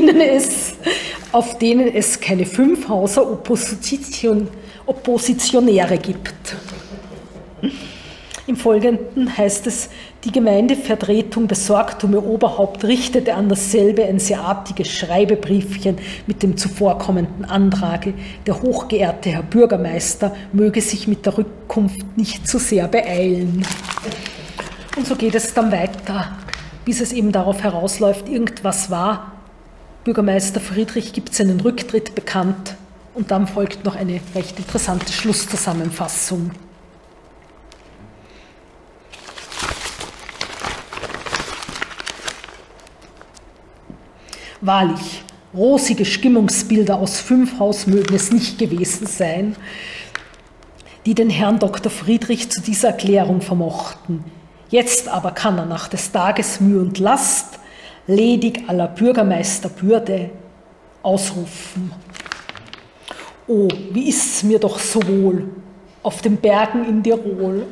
denen es keine Fünfhauser Oppositionäre gibt. Im Folgenden heißt es, die Gemeindevertretung besorgt um ihr Oberhaupt richtete an dasselbe ein sehr artiges Schreibebriefchen mit dem zuvorkommenden Antrage, der hochgeehrte Herr Bürgermeister möge sich mit der Rückkunft nicht zu sehr beeilen. Und so geht es dann weiter, bis es eben darauf herausläuft, irgendwas war. Bürgermeister Friedrich gibt seinen Rücktritt bekannt und dann folgt noch eine recht interessante Schlusszusammenfassung. Wahrlich, rosige Stimmungsbilder aus Fünfhaus mögen es nicht gewesen sein, die den Herrn Dr. Friedrich zu dieser Erklärung vermochten. Jetzt aber kann er nach des Tages Mühe und Last ledig aller Bürgermeisterbürde ausrufen. Oh, wie ist's mir doch so wohl auf den Bergen in Tirol.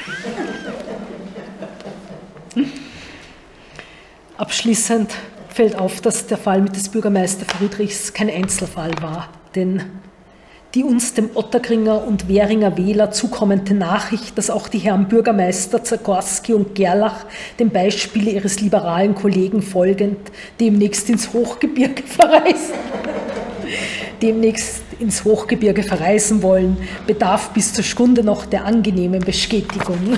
Abschließend fällt auf, dass der Fall mit des Bürgermeister Friedrichs kein Einzelfall war, denn die uns dem Otterkringer und Währinger Wähler zukommende Nachricht, dass auch die Herren Bürgermeister Zagorski und Gerlach dem Beispiele ihres liberalen Kollegen folgend demnächst ins Hochgebirge verreisen wollen, bedarf bis zur Stunde noch der angenehmen Bestätigung.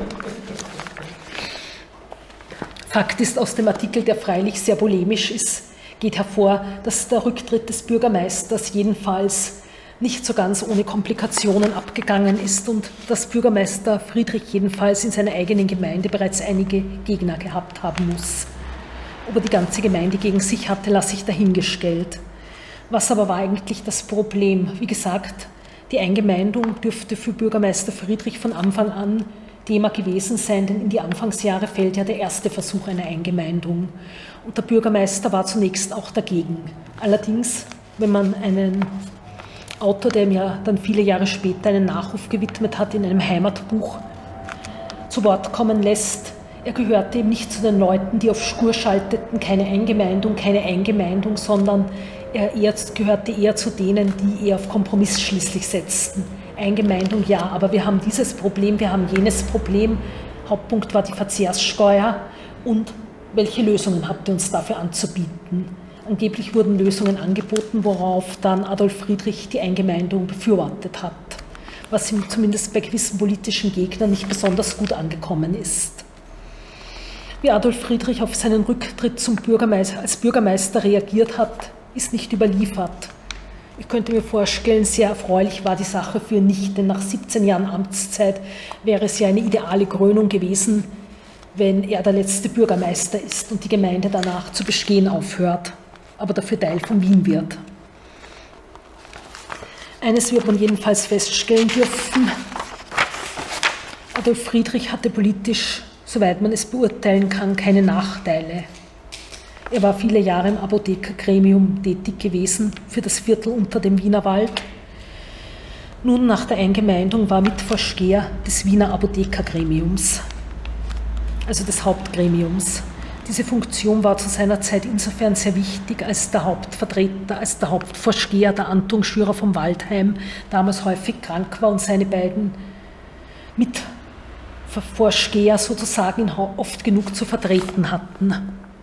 Fakt ist aus dem Artikel, der freilich sehr polemisch ist, geht hervor, dass der Rücktritt des Bürgermeisters jedenfalls nicht so ganz ohne Komplikationen abgegangen ist und dass Bürgermeister Friedrich jedenfalls in seiner eigenen Gemeinde bereits einige Gegner gehabt haben muss. Ob er die ganze Gemeinde gegen sich hatte, lasse ich dahingestellt. Was aber war eigentlich das Problem? Wie gesagt, die Eingemeindung dürfte für Bürgermeister Friedrich von Anfang an Thema gewesen sein, denn in die Anfangsjahre fällt ja der erste Versuch einer Eingemeindung. Und der Bürgermeister war zunächst auch dagegen. Allerdings, wenn man einen Autor, der ihm ja dann viele Jahre später einen Nachruf gewidmet hat, in einem Heimatbuch zu Wort kommen lässt, er gehörte eben nicht zu den Leuten, die auf Spur schalteten, keine Eingemeindung, sondern er gehörte eher zu denen, die eher auf Kompromiss schließlich setzten. Eingemeindung ja, aber wir haben dieses Problem, wir haben jenes Problem. Hauptpunkt war die Verzehrssteuer und welche Lösungen habt ihr uns dafür anzubieten? Angeblich wurden Lösungen angeboten, worauf dann Adolf Friedrich die Eingemeindung befürwortet hat, was ihm zumindest bei gewissen politischen Gegnern nicht besonders gut angekommen ist. Wie Adolf Friedrich auf seinen Rücktritt als Bürgermeister reagiert hat, ist nicht überliefert. Ich könnte mir vorstellen, sehr erfreulich war die Sache für ihn nicht, denn nach 17 Jahren Amtszeit wäre es ja eine ideale Krönung gewesen, wenn er der letzte Bürgermeister ist und die Gemeinde danach zu bestehen aufhört, aber dafür Teil von Wien wird. Eines wird man jedenfalls feststellen dürfen: Adolf Friedrich hatte politisch, soweit man es beurteilen kann, keine Nachteile. Er war viele Jahre im Apothekergremium tätig gewesen für das Viertel unter dem Wienerwald. Nun, nach der Eingemeindung war Mitvorsteher des Wiener Apothekergremiums, also des Hauptgremiums. Diese Funktion war zu seiner Zeit insofern sehr wichtig, als der Hauptvertreter, als der Hauptvorsteher, der Anton Schürer vom Waldheim, damals häufig krank war und seine beiden Mitvorsteher sozusagen ihn oft genug zu vertreten hatten.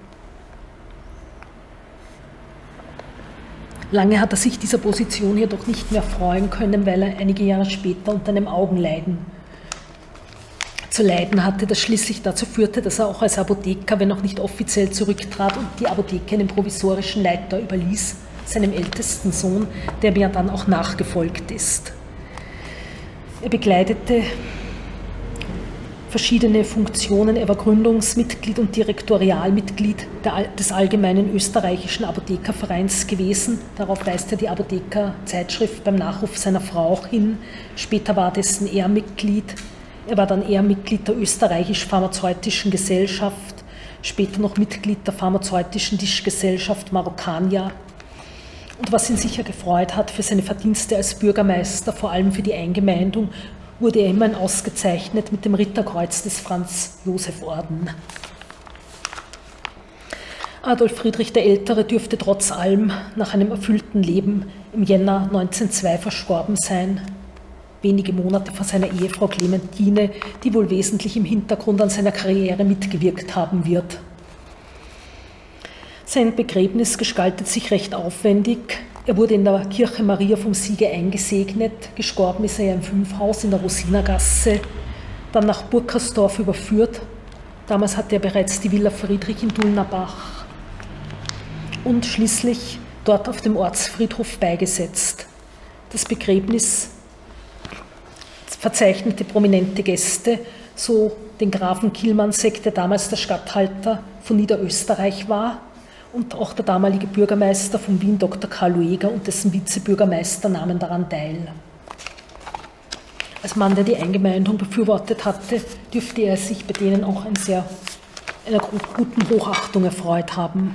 Lange hat er sich dieser Position jedoch nicht mehr freuen können, weil er einige Jahre später unter einem Augenleiden zu leiden hatte, das schließlich dazu führte, dass er auch als Apotheker, wenn auch nicht offiziell, zurücktrat und die Apotheke einem provisorischen Leiter überließ, seinem ältesten Sohn, der mir dann auch nachgefolgt ist. Er bekleidete verschiedene Funktionen. Er war Gründungsmitglied und Direktorialmitglied des Allgemeinen Österreichischen Apothekervereins gewesen. Darauf weist die Apothekerzeitschrift beim Nachruf seiner Frau auch hin. Später war dessen Ehrmitglied. Er war dann Ehrmitglied der Österreichisch-Pharmazeutischen Gesellschaft, später noch Mitglied der Pharmazeutischen Tischgesellschaft Maroccania. Und was ihn sicher gefreut hat für seine Verdienste als Bürgermeister, vor allem für die Eingemeindung, wurde er immerhin ausgezeichnet mit dem Ritterkreuz des Franz-Joseph-Orden. Adolf Friedrich der Ältere dürfte trotz allem nach einem erfüllten Leben im Jänner 1902 verstorben sein, wenige Monate vor seiner Ehefrau Clementine, die wohl wesentlich im Hintergrund an seiner Karriere mitgewirkt haben wird. Sein Begräbnis gestaltet sich recht aufwendig. Er wurde in der Kirche Maria vom Siege eingesegnet, gestorben ist er ja im Fünfhaus in der Rosinergasse, dann nach Burkersdorf überführt. Damals hatte er bereits die Villa Friedrich in Dulnerbach und schließlich dort auf dem Ortsfriedhof beigesetzt. Das Begräbnis verzeichnete prominente Gäste, so den Grafen Kielmannsegg, der damals der Statthalter von Niederösterreich war, und auch der damalige Bürgermeister von Wien, Dr. Karl Lueger, und dessen Vizebürgermeister nahmen daran teil. Als Mann, der die Eingemeindung befürwortet hatte, dürfte er sich bei denen auch einer guten Hochachtung erfreut haben.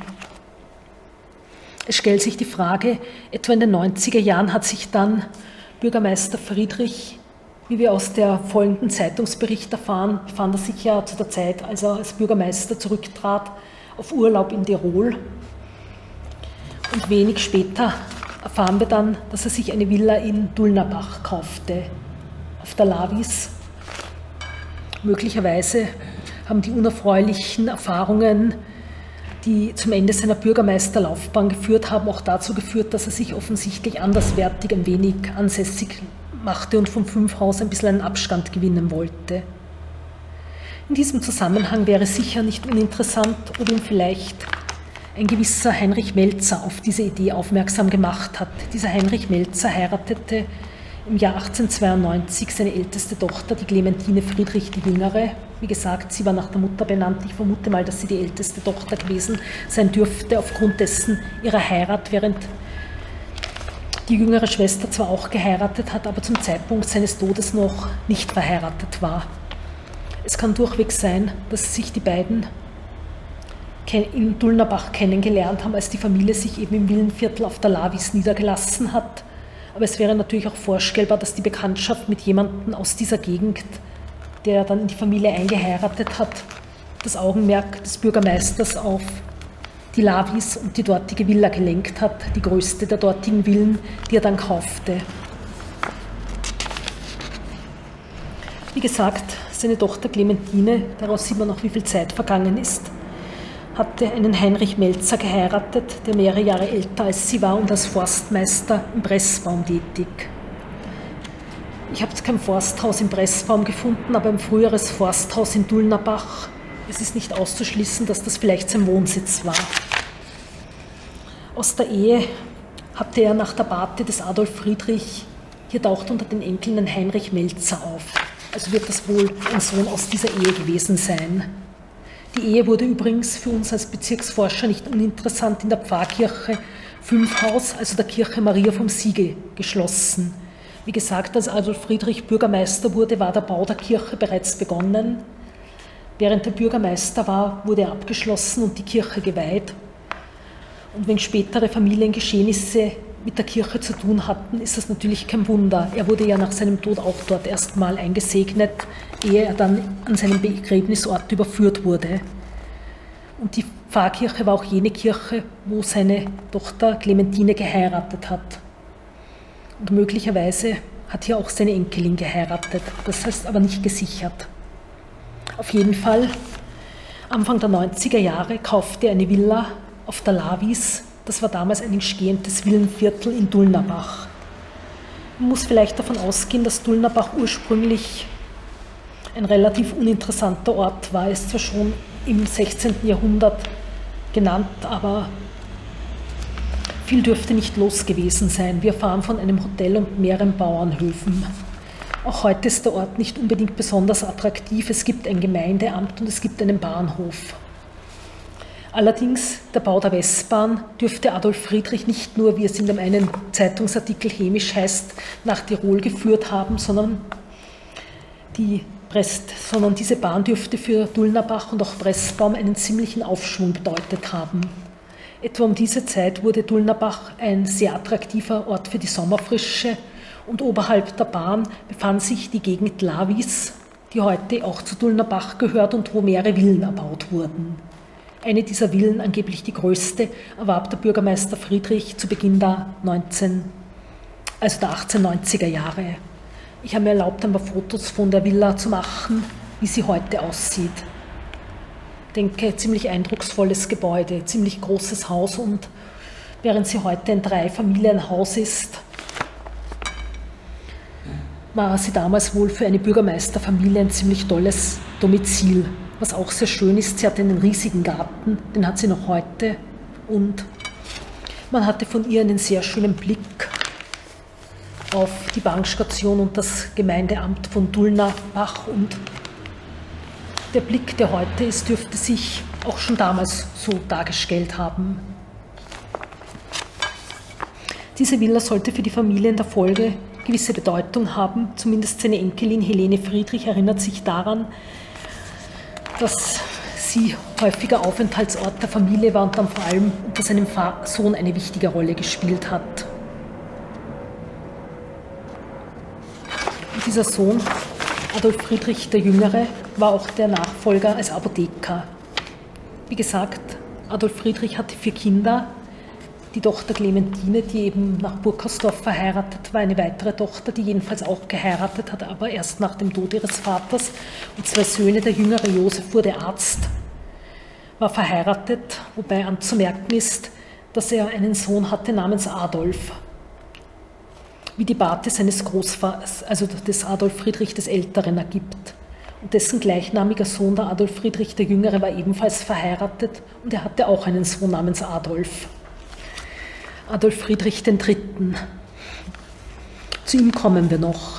Es stellt sich die Frage, etwa in den 90er Jahren hat sich dann Bürgermeister Friedrich, wie wir aus der folgenden Zeitungsbericht erfahren, befand er sich ja zu der Zeit, als er als Bürgermeister zurücktrat, auf Urlaub in Tirol. Und wenig später erfahren wir dann, dass er sich eine Villa in Dulnerbach kaufte, auf der Lavis. Möglicherweise haben die unerfreulichen Erfahrungen, die zum Ende seiner Bürgermeisterlaufbahn geführt haben, auch dazu geführt, dass er sich offensichtlich anderswertig ein wenig ansässig machte und vom Fünfhaus ein bisschen einen Abstand gewinnen wollte. In diesem Zusammenhang wäre sicher nicht uninteressant, ob ihm vielleicht ein gewisser Heinrich Melzer auf diese Idee aufmerksam gemacht hat. Dieser Heinrich Melzer heiratete im Jahr 1892 seine älteste Tochter, die Clementine Friedrich die Jüngere. Wie gesagt, sie war nach der Mutter benannt. Ich vermute mal, dass sie die älteste Tochter gewesen sein dürfte, aufgrund dessen ihrer Heirat, während die jüngere Schwester zwar auch geheiratet hat, aber zum Zeitpunkt seines Todes noch nicht verheiratet war. Es kann durchweg sein, dass sich die beiden in Dulnerbach kennengelernt haben, als die Familie sich eben im Villenviertel auf der Lavis niedergelassen hat. Aber es wäre natürlich auch vorstellbar, dass die Bekanntschaft mit jemandem aus dieser Gegend, der dann in die Familie eingeheiratet hat, das Augenmerk des Bürgermeisters auf die Lavis und die dortige Villa gelenkt hat, die größte der dortigen Villen, die er dann kaufte. Wie gesagt, seine Tochter Clementine, daraus sieht man auch, wie viel Zeit vergangen ist, hatte einen Heinrich Melzer geheiratet, der mehrere Jahre älter als sie war und als Forstmeister im Pressbaum tätig. Ich habe kein Forsthaus im Pressbaum gefunden, aber ein früheres Forsthaus in Dulnerbach. Es ist nicht auszuschließen, dass das vielleicht sein Wohnsitz war. Aus der Ehe hatte er nach der Pate des Adolf Friedrich, hier taucht unter den Enkeln ein Heinrich Melzer auf. Also wird das wohl ein Sohn aus dieser Ehe gewesen sein. Die Ehe wurde übrigens für uns als Bezirksforscher nicht uninteressant in der Pfarrkirche Fünfhaus, also der Kirche Maria vom Siege, geschlossen. Wie gesagt, als Adolf Friedrich Bürgermeister wurde, war der Bau der Kirche bereits begonnen. Während der Bürgermeister war, wurde er abgeschlossen und die Kirche geweiht. Und wenn spätere Familiengeschehnisse mit der Kirche zu tun hatten, ist das natürlich kein Wunder. Er wurde ja nach seinem Tod auch dort erstmal eingesegnet, ehe er dann an seinen Begräbnisort überführt wurde. Und die Pfarrkirche war auch jene Kirche, wo seine Tochter Clementine geheiratet hat. Und möglicherweise hat hier auch seine Enkelin geheiratet. Das heißt aber nicht gesichert. Auf jeden Fall, Anfang der 90er Jahre kaufte er eine Villa auf der Lavis. Das war damals ein entstehendes Villenviertel in Dulnerbach. Man muss vielleicht davon ausgehen, dass Dulnerbach ursprünglich ein relativ uninteressanter Ort war. Er ist zwar schon im 16. Jahrhundert genannt, aber viel dürfte nicht los gewesen sein. Wir erfahren von einem Hotel und mehreren Bauernhöfen. Auch heute ist der Ort nicht unbedingt besonders attraktiv. Es gibt ein Gemeindeamt und es gibt einen Bahnhof. Allerdings, der Bau der Westbahn dürfte Adolf Friedrich nicht nur, wie es in dem einen Zeitungsartikel hämisch heißt, nach Tirol geführt haben, sondern diese Bahn dürfte für Dulnerbach und auch Pressbaum einen ziemlichen Aufschwung bedeutet haben. Etwa um diese Zeit wurde Dulnerbach ein sehr attraktiver Ort für die Sommerfrische Und oberhalb der Bahn befand sich die Gegend Lavis, die heute auch zu Dulnerbach gehört und wo mehrere Villen erbaut wurden. Eine dieser Villen, angeblich die größte, erwarb der Bürgermeister Friedrich zu Beginn der 1890er Jahre. Ich habe mir erlaubt, ein paar Fotos von der Villa zu machen, wie sie heute aussieht. Ich denke, ziemlich eindrucksvolles Gebäude, ziemlich großes Haus, und während sie heute ein Dreifamilienhaus ist, war sie damals wohl für eine Bürgermeisterfamilie ein ziemlich tolles Domizil. Was auch sehr schön ist, sie hatte einen riesigen Garten, den hat sie noch heute, und man hatte von ihr einen sehr schönen Blick auf die Bankstation und das Gemeindeamt von Dulnerbach, und der Blick, der heute ist, dürfte sich auch schon damals so dargestellt haben. Diese Villa sollte für die Familie in der Folge gewisse Bedeutung haben. Zumindest seine Enkelin Helene Friedrich erinnert sich daran, dass sie häufiger Aufenthaltsort der Familie war und dann vor allem unter seinem Sohn eine wichtige Rolle gespielt hat. Und dieser Sohn, Adolf Friedrich der Jüngere, war auch der Nachfolger als Apotheker. Wie gesagt, Adolf Friedrich hatte 4 Kinder. Die Tochter Clementine, die eben nach Burkersdorf verheiratet war, eine weitere Tochter, die jedenfalls auch geheiratet hat, aber erst nach dem Tod ihres Vaters. Und 2 Söhne, der jüngere Josef wurde Arzt, war verheiratet, wobei anzumerken ist, dass er einen Sohn hatte namens Adolf, wie die Bate seines Großvaters, also des Adolf Friedrich des Älteren, ergibt. Und dessen gleichnamiger Sohn, der Adolf Friedrich der Jüngere, war ebenfalls verheiratet, und er hatte auch einen Sohn namens Adolf. Adolf Friedrich III. Zu ihm kommen wir noch.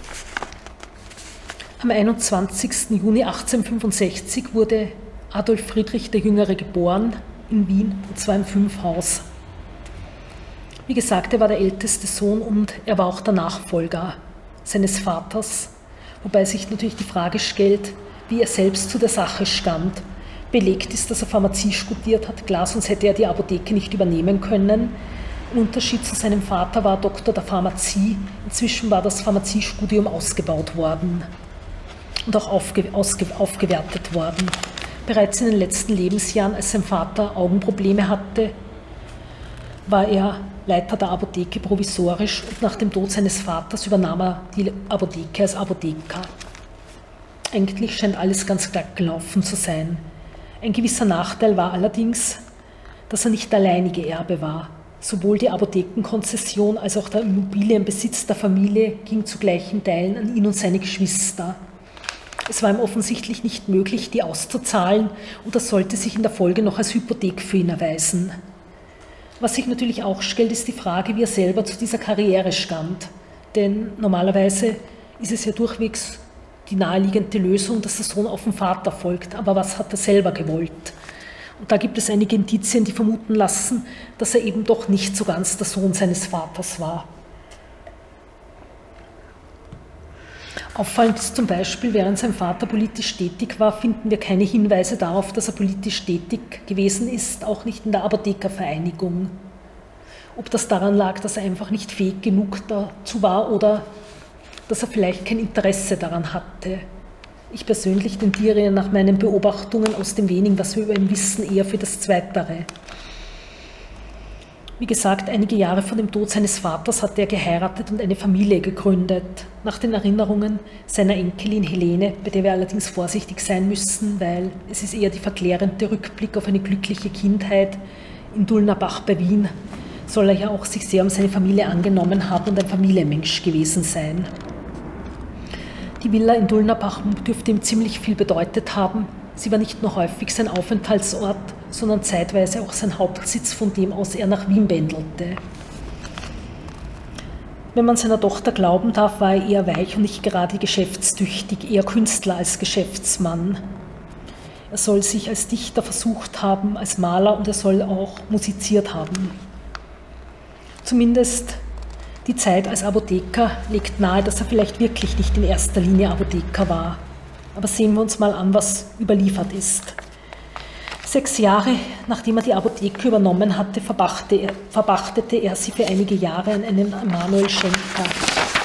Am 21. Juni 1865 wurde Adolf Friedrich der Jüngere geboren in Wien, und zwar im Fünfhaus. Wie gesagt, er war der älteste Sohn und er war auch der Nachfolger seines Vaters, wobei sich natürlich die Frage stellt, wie er selbst zu der Sache stand. Belegt ist, dass er Pharmazie studiert hat, klar, sonst hätte er die Apotheke nicht übernehmen können. Im Unterschied zu seinem Vater war er Doktor der Pharmazie. Inzwischen war das Pharmaziestudium ausgebaut worden und auch aufgewertet worden. Bereits in den letzten Lebensjahren, als sein Vater Augenprobleme hatte, war er Leiter der Apotheke provisorisch, und nach dem Tod seines Vaters übernahm er die Apotheke als Apotheker. Eigentlich scheint alles ganz glatt gelaufen zu sein. Ein gewisser Nachteil war allerdings, dass er nicht der alleinige Erbe war. Sowohl die Apothekenkonzession als auch der Immobilienbesitz der Familie ging zu gleichen Teilen an ihn und seine Geschwister. Es war ihm offensichtlich nicht möglich, die auszuzahlen, und das sollte sich in der Folge noch als Hypothek für ihn erweisen. Was sich natürlich auch stellt, ist die Frage, wie er selber zu dieser Karriere stand. Denn normalerweise ist es ja durchwegs die naheliegende Lösung, dass der Sohn auf den Vater folgt. Aber was hat er selber gewollt? Und da gibt es einige Indizien, die vermuten lassen, dass er eben doch nicht so ganz der Sohn seines Vaters war. Auffallend ist zum Beispiel, während sein Vater politisch tätig war, finden wir keine Hinweise darauf, dass er politisch tätig gewesen ist, auch nicht in der Apothekervereinigung. Ob das daran lag, dass er einfach nicht fähig genug dazu war oder dass er vielleicht kein Interesse daran hatte. Ich persönlich tendiere nach meinen Beobachtungen aus dem wenigen, was wir über ihn wissen, eher für das Zweitere. Wie gesagt, einige Jahre vor dem Tod seines Vaters hatte er geheiratet und eine Familie gegründet. Nach den Erinnerungen seiner Enkelin Helene, bei der wir allerdings vorsichtig sein müssen, weil es ist eher die verklärende Rückblick auf eine glückliche Kindheit in Dulnerbach bei Wien, soll er ja auch sich sehr um seine Familie angenommen haben und ein Familienmensch gewesen sein. Die Villa in Dulnerbach dürfte ihm ziemlich viel bedeutet haben. Sie war nicht nur häufig sein Aufenthaltsort, sondern zeitweise auch sein Hauptsitz, von dem aus er nach Wien pendelte. Wenn man seiner Tochter glauben darf, war er eher weich und nicht gerade geschäftstüchtig, eher Künstler als Geschäftsmann. Er soll sich als Dichter versucht haben, als Maler, und er soll auch musiziert haben. Zumindest die Zeit als Apotheker legt nahe, dass er vielleicht wirklich nicht in erster Linie Apotheker war. Aber sehen wir uns mal an, was überliefert ist. 6 Jahre, nachdem er die Apotheke übernommen hatte, verpachtete er sie für einige Jahre an einen Emanuel Schenker.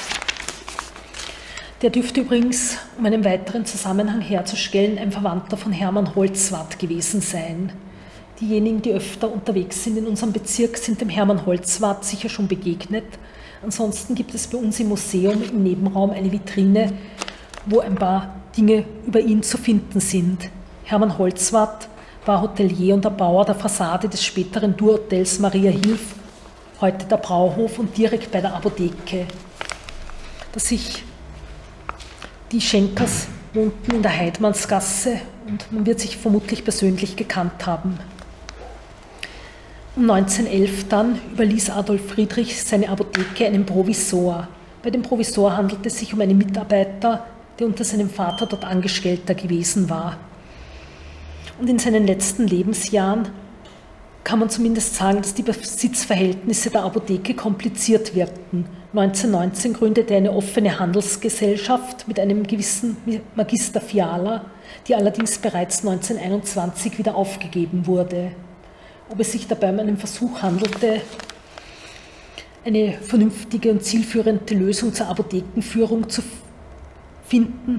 Der dürfte übrigens, um einen weiteren Zusammenhang herzustellen, ein Verwandter von Hermann Holzwarth gewesen sein. Diejenigen, die öfter unterwegs sind in unserem Bezirk, sind dem Hermann Holzwarth sicher schon begegnet. Ansonsten gibt es bei uns im Museum im Nebenraum eine Vitrine, wo ein paar Dinge über ihn zu finden sind. Hermann Holzwarth war Hotelier und Erbauer der Fassade des späteren Durhotels Maria Hilf, heute der Brauhof und direkt bei der Apotheke. Dass sich die Schenkers wohnten in der Heidmannsgasse und man wird sich vermutlich persönlich gekannt haben. Um 1911 dann überließ Adolf Friedrich seine Apotheke einem Provisor. Bei dem Provisor handelte es sich um einen Mitarbeiter, der unter seinem Vater dort Angestellter gewesen war. Und in seinen letzten Lebensjahren kann man zumindest sagen, dass die Besitzverhältnisse der Apotheke kompliziert wirkten. 1919 gründete er eine offene Handelsgesellschaft mit einem gewissen Magister Fiala, die allerdings bereits 1921 wieder aufgegeben wurde. Ob es sich dabei um einen Versuch handelte, eine vernünftige und zielführende Lösung zur Apothekenführung zu finden,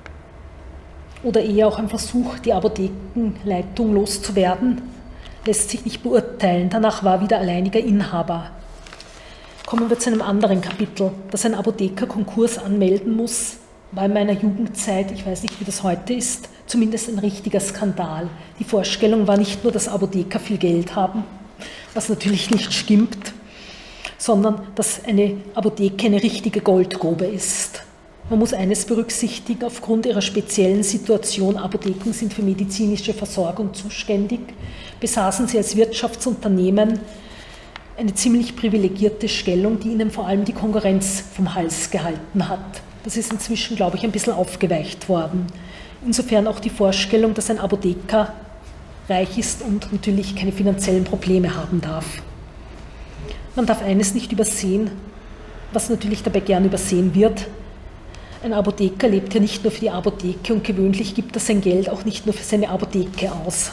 oder eher auch ein Versuch, die Apothekenleitung loszuwerden, lässt sich nicht beurteilen. Danach war wieder alleiniger Inhaber. Kommen wir zu einem anderen Kapitel. Dass ein Apotheker Konkurs anmelden muss, war in meiner Jugendzeit, ich weiß nicht, wie das heute ist, zumindest ein richtiger Skandal. Die Vorstellung war nicht nur, dass Apotheker viel Geld haben, was natürlich nicht stimmt, sondern dass eine Apotheke eine richtige Goldgrube ist. Man muss eines berücksichtigen, aufgrund ihrer speziellen Situation, Apotheken sind für medizinische Versorgung zuständig, besaßen sie als Wirtschaftsunternehmen eine ziemlich privilegierte Stellung, die ihnen vor allem die Konkurrenz vom Hals gehalten hat. Das ist inzwischen, glaube ich, ein bisschen aufgeweicht worden. Insofern auch die Vorstellung, dass ein Apotheker reich ist und natürlich keine finanziellen Probleme haben darf. Man darf eines nicht übersehen, was natürlich dabei gern übersehen wird. Ein Apotheker lebt ja nicht nur für die Apotheke und gewöhnlich gibt er sein Geld auch nicht nur für seine Apotheke aus.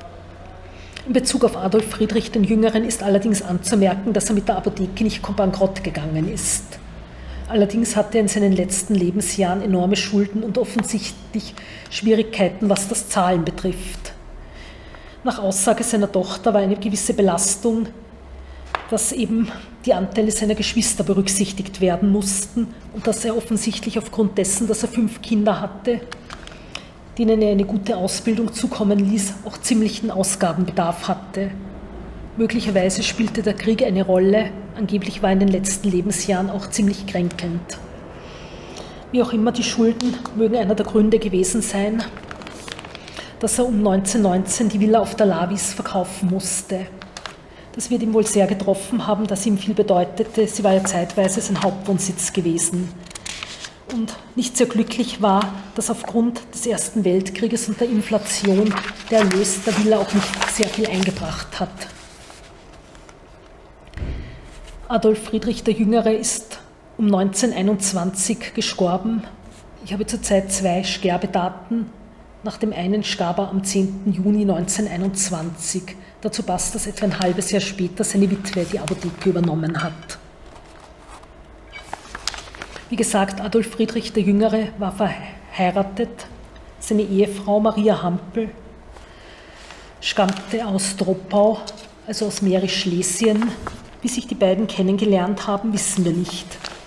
In Bezug auf Adolf Friedrich den Jüngeren ist allerdings anzumerken, dass er mit der Apotheke nicht bankrott gegangen ist. Allerdings hatte er in seinen letzten Lebensjahren enorme Schulden und offensichtlich Schwierigkeiten, was das Zahlen betrifft. Nach Aussage seiner Tochter war eine gewisse Belastung, dass eben die Anteile seiner Geschwister berücksichtigt werden mussten und dass er offensichtlich aufgrund dessen, dass er 5 Kinder hatte, denen er eine gute Ausbildung zukommen ließ, auch ziemlichen Ausgabenbedarf hatte. Möglicherweise spielte der Krieg eine Rolle, angeblich war er in den letzten Lebensjahren auch ziemlich kränkelnd. Wie auch immer, die Schulden mögen einer der Gründe gewesen sein, dass er um 1919 die Villa auf der Lavis verkaufen musste. Das wird ihm wohl sehr getroffen haben, dass ihm viel bedeutete. Sie war ja zeitweise sein Hauptwohnsitz gewesen. Und nicht sehr glücklich war, dass aufgrund des Ersten Weltkrieges und der Inflation der Erlös der Villa auch nicht sehr viel eingebracht hat. Adolf Friedrich der Jüngere ist um 1921 gestorben. Ich habe zurzeit 2 Sterbedaten. Nach dem einen starb er am 10. Juni 1921. Dazu passt, dass etwa ein halbes Jahr später seine Witwe die Apotheke übernommen hat. Wie gesagt, Adolf Friedrich der Jüngere war verheiratet. Seine Ehefrau Maria Hampel stammte aus Troppau, also aus Mährisch-Schlesien. Wie sich die beiden kennengelernt haben, wissen wir nicht.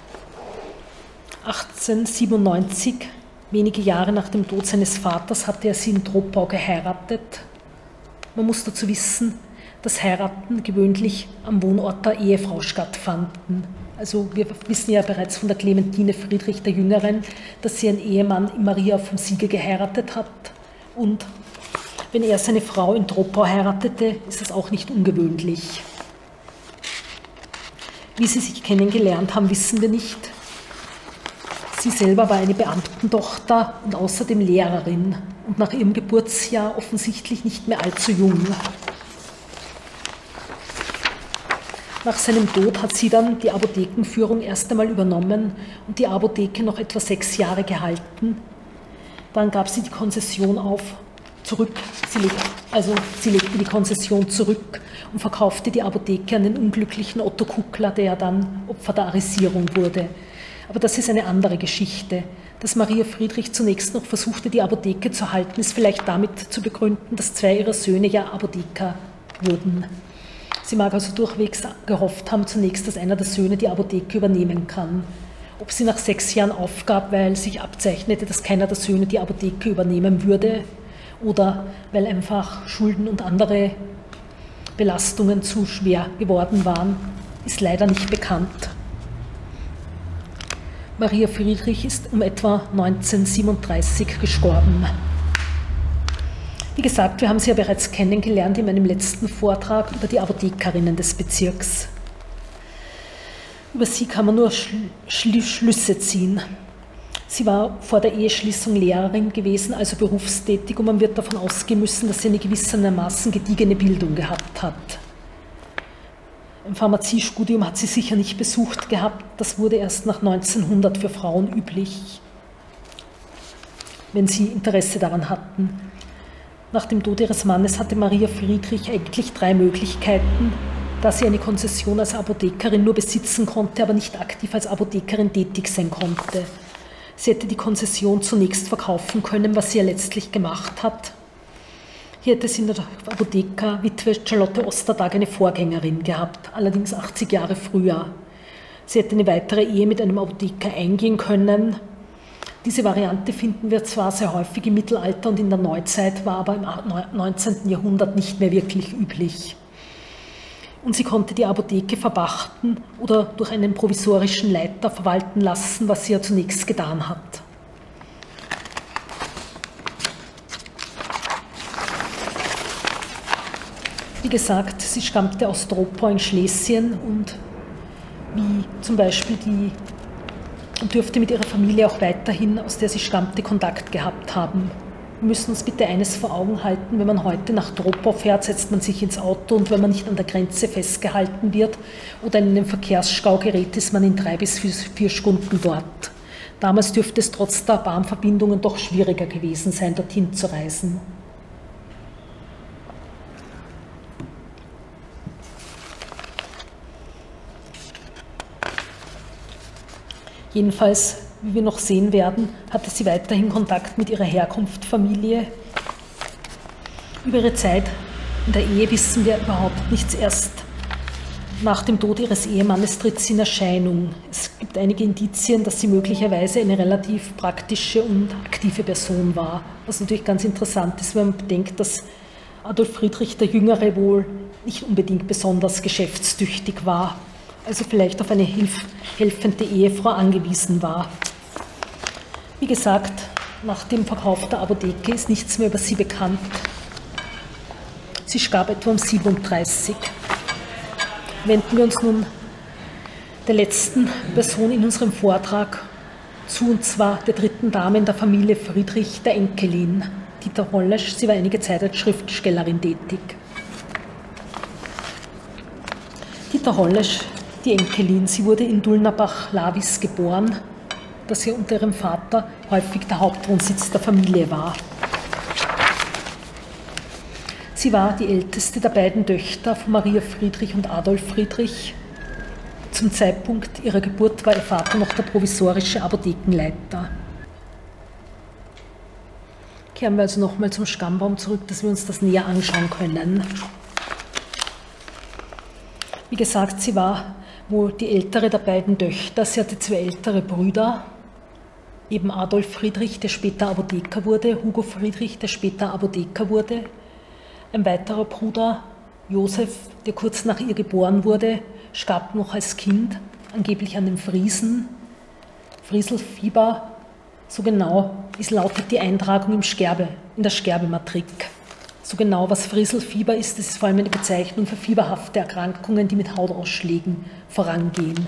1897, wenige Jahre nach dem Tod seines Vaters, hatte er sie in Troppau geheiratet. Man muss dazu wissen, dass Heiraten gewöhnlich am Wohnort der Ehefrau stattfanden. Also wir wissen ja bereits von der Clementine Friedrich der Jüngeren, dass sie einen Ehemann in Maria vom Siege geheiratet hat. Und wenn er seine Frau in Troppau heiratete, ist das auch nicht ungewöhnlich. Wie sie sich kennengelernt haben, wissen wir nicht. Sie selber war eine Beamtentochter und außerdem Lehrerin und nach ihrem Geburtsjahr offensichtlich nicht mehr allzu jung. Nach seinem Tod hat sie dann die Apothekenführung erst einmal übernommen und die Apotheke noch etwa 6 Jahre gehalten. Dann gab sie die Konzession zurück. Sie legte die Konzession zurück und verkaufte die Apotheke an den unglücklichen Otto Kuckler, der dann Opfer der Arisierung wurde. Aber das ist eine andere Geschichte. Dass Maria Friedrich zunächst noch versuchte, die Apotheke zu halten, ist vielleicht damit zu begründen, dass 2 ihrer Söhne ja Apotheker wurden. Sie mag also durchwegs gehofft haben, zunächst, dass einer der Söhne die Apotheke übernehmen kann. Ob sie nach 6 Jahren aufgab, weil sich abzeichnete, dass keiner der Söhne die Apotheke übernehmen würde, oder weil einfach Schulden und andere Belastungen zu schwer geworden waren, ist leider nicht bekannt. Maria Friedrich ist um etwa 1937 gestorben. Wie gesagt, wir haben sie ja bereits kennengelernt in meinem letzten Vortrag über die Apothekerinnen des Bezirks. Über sie kann man nur Schlüsse ziehen. Sie war vor der Eheschließung Lehrerin gewesen, also berufstätig, und man wird davon ausgehen müssen, dass sie eine gewissermaßen gediegene Bildung gehabt hat. Ein Pharmaziestudium hat sie sicher nicht besucht gehabt, das wurde erst nach 1900 für Frauen üblich, wenn sie Interesse daran hatten. Nach dem Tod ihres Mannes hatte Maria Friedrich eigentlich 3 Möglichkeiten, da sie eine Konzession als Apothekerin nur besitzen konnte, aber nicht aktiv als Apothekerin tätig sein konnte. Sie hätte die Konzession zunächst verkaufen können, was sie ja letztlich gemacht hat. Hier hätte sie in der Apothekerwitwe Charlotte Ostertag eine Vorgängerin gehabt, allerdings 80 Jahre früher. Sie hätte eine weitere Ehe mit einem Apotheker eingehen können. Diese Variante finden wir zwar sehr häufig im Mittelalter und in der Neuzeit, war aber im 19. Jahrhundert nicht mehr wirklich üblich. Und sie konnte die Apotheke verpachten oder durch einen provisorischen Leiter verwalten lassen, was sie ja zunächst getan hat. Wie gesagt, sie stammte aus Troppau in Schlesien und wie zum Beispiel und dürfte mit ihrer Familie auch weiterhin, aus der sie stammte, Kontakt gehabt haben. Wir müssen uns bitte eines vor Augen halten: Wenn man heute nach Troppau fährt, setzt man sich ins Auto, und wenn man nicht an der Grenze festgehalten wird oder in den Verkehrsstau gerät, ist man in 3 bis 4 Stunden dort. Damals dürfte es trotz der Bahnverbindungen doch schwieriger gewesen sein, dorthin zu reisen. Jedenfalls, wie wir noch sehen werden, hatte sie weiterhin Kontakt mit ihrer Herkunftsfamilie. Über ihre Zeit in der Ehe wissen wir überhaupt nichts. Erst nach dem Tod ihres Ehemannes tritt sie in Erscheinung. Es gibt einige Indizien, dass sie möglicherweise eine relativ praktische und aktive Person war. Was natürlich ganz interessant ist, wenn man bedenkt, dass Adolf Friedrich der Jüngere wohl nicht unbedingt besonders geschäftstüchtig war, also vielleicht auf eine helfende Ehefrau angewiesen war. Wie gesagt, nach dem Verkauf der Apotheke ist nichts mehr über sie bekannt. Sie starb etwa um 37. Wenden wir uns nun der letzten Person in unserem Vortrag zu, und zwar der 3. Dame in der Familie Friedrich, der Enkelin, Dieter Hollesch. Sie war einige Zeit als Schriftstellerin tätig. Dieter Hollesch, die Enkelin, sie wurde in Dulnerbach-Lawis geboren, das ja unter ihrem Vater häufig der Hauptwohnsitz der Familie war. Sie war die älteste der beiden Töchter von Maria Friedrich und Adolf Friedrich. Zum Zeitpunkt ihrer Geburt war ihr Vater noch der provisorische Apothekenleiter. Kehren wir also nochmal zum Stammbaum zurück, dass wir uns das näher anschauen können. Wie gesagt, sie war wohl die ältere der beiden Töchter. Sie hatte 2 ältere Brüder, eben Adolf Friedrich, der später Apotheker wurde, Hugo Friedrich, der später Apotheker wurde. Ein weiterer Bruder, Josef, der kurz nach ihr geboren wurde, starb noch als Kind, angeblich an dem Frieselfieber. So genau lautet die Eintragung in der Sterbematrik. So genau, was Frieselfieber ist, das ist vor allem eine Bezeichnung für fieberhafte Erkrankungen, die mit Hautausschlägen vorangehen.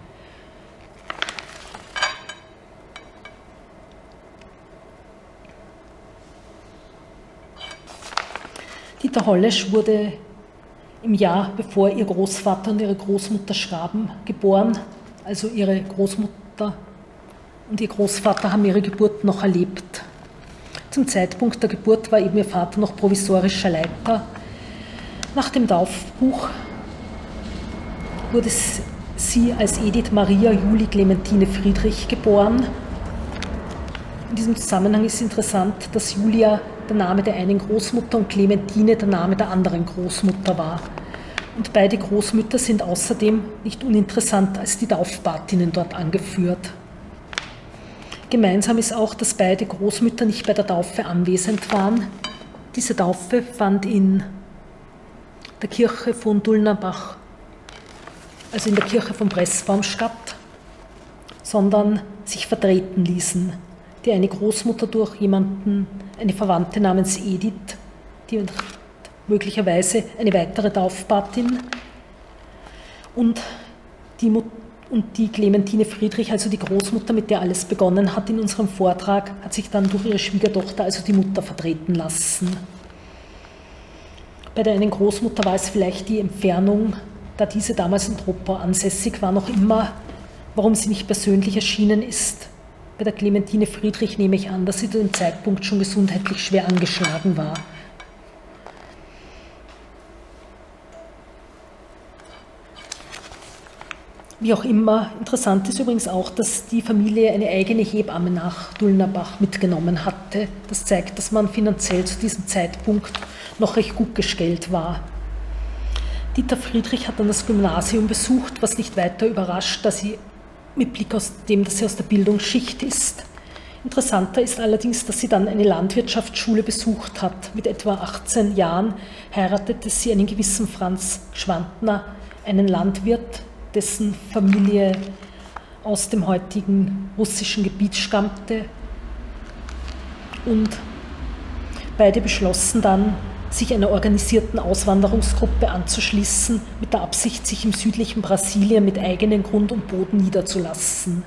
Dieter Hollesch wurde im Jahr, bevor ihr Großvater und ihre Großmutter starben, geboren. Also ihre Großmutter und ihr Großvater haben ihre Geburt noch erlebt. Zum Zeitpunkt der Geburt war eben ihr Vater noch provisorischer Leiter. Nach dem Taufbuch wurde sie als Edith Maria Julie Clementine Friedrich geboren. In diesem Zusammenhang ist interessant, dass Julia der Name der einen Großmutter und Clementine der Name der anderen Großmutter war. Und beide Großmütter sind außerdem nicht uninteressant als die Taufpatinnen dort angeführt. Gemeinsam ist auch, dass beide Großmütter nicht bei der Taufe anwesend waren. Diese Taufe fand in der Kirche von Dulnerbach, also in der Kirche von Pressbaum statt, sondern sich vertreten ließen. Die eine Großmutter durch jemanden, eine Verwandte namens Edith, die möglicherweise eine weitere Taufpatin, und die Clementine Friedrich, also die Großmutter, mit der alles begonnen hat in unserem Vortrag, hat sich dann durch ihre Schwiegertochter, also die Mutter, vertreten lassen. Bei der einen Großmutter war es vielleicht die Entfernung, da diese damals in Troppau ansässig war, noch immer, warum sie nicht persönlich erschienen ist. Bei der Clementine Friedrich nehme ich an, dass sie zu dem Zeitpunkt schon gesundheitlich schwer angeschlagen war. Wie auch immer, interessant ist übrigens auch, dass die Familie eine eigene Hebamme nach Dulnerbach mitgenommen hatte. Das zeigt, dass man finanziell zu diesem Zeitpunkt noch recht gut gestellt war. Dieter Friedrich hat dann das Gymnasium besucht, was nicht weiter überrascht, da sie mit Blick aus dem, dass sie aus der Bildungsschicht ist. Interessanter ist allerdings, dass sie dann eine Landwirtschaftsschule besucht hat. Mit etwa 18 Jahren heiratete sie einen gewissen Franz Gschwandner, einen Landwirt, dessen Familie aus dem heutigen russischen Gebiet stammte. Und beide beschlossen dann, sich einer organisierten Auswanderungsgruppe anzuschließen, mit der Absicht, sich im südlichen Brasilien mit eigenen Grund und Boden niederzulassen.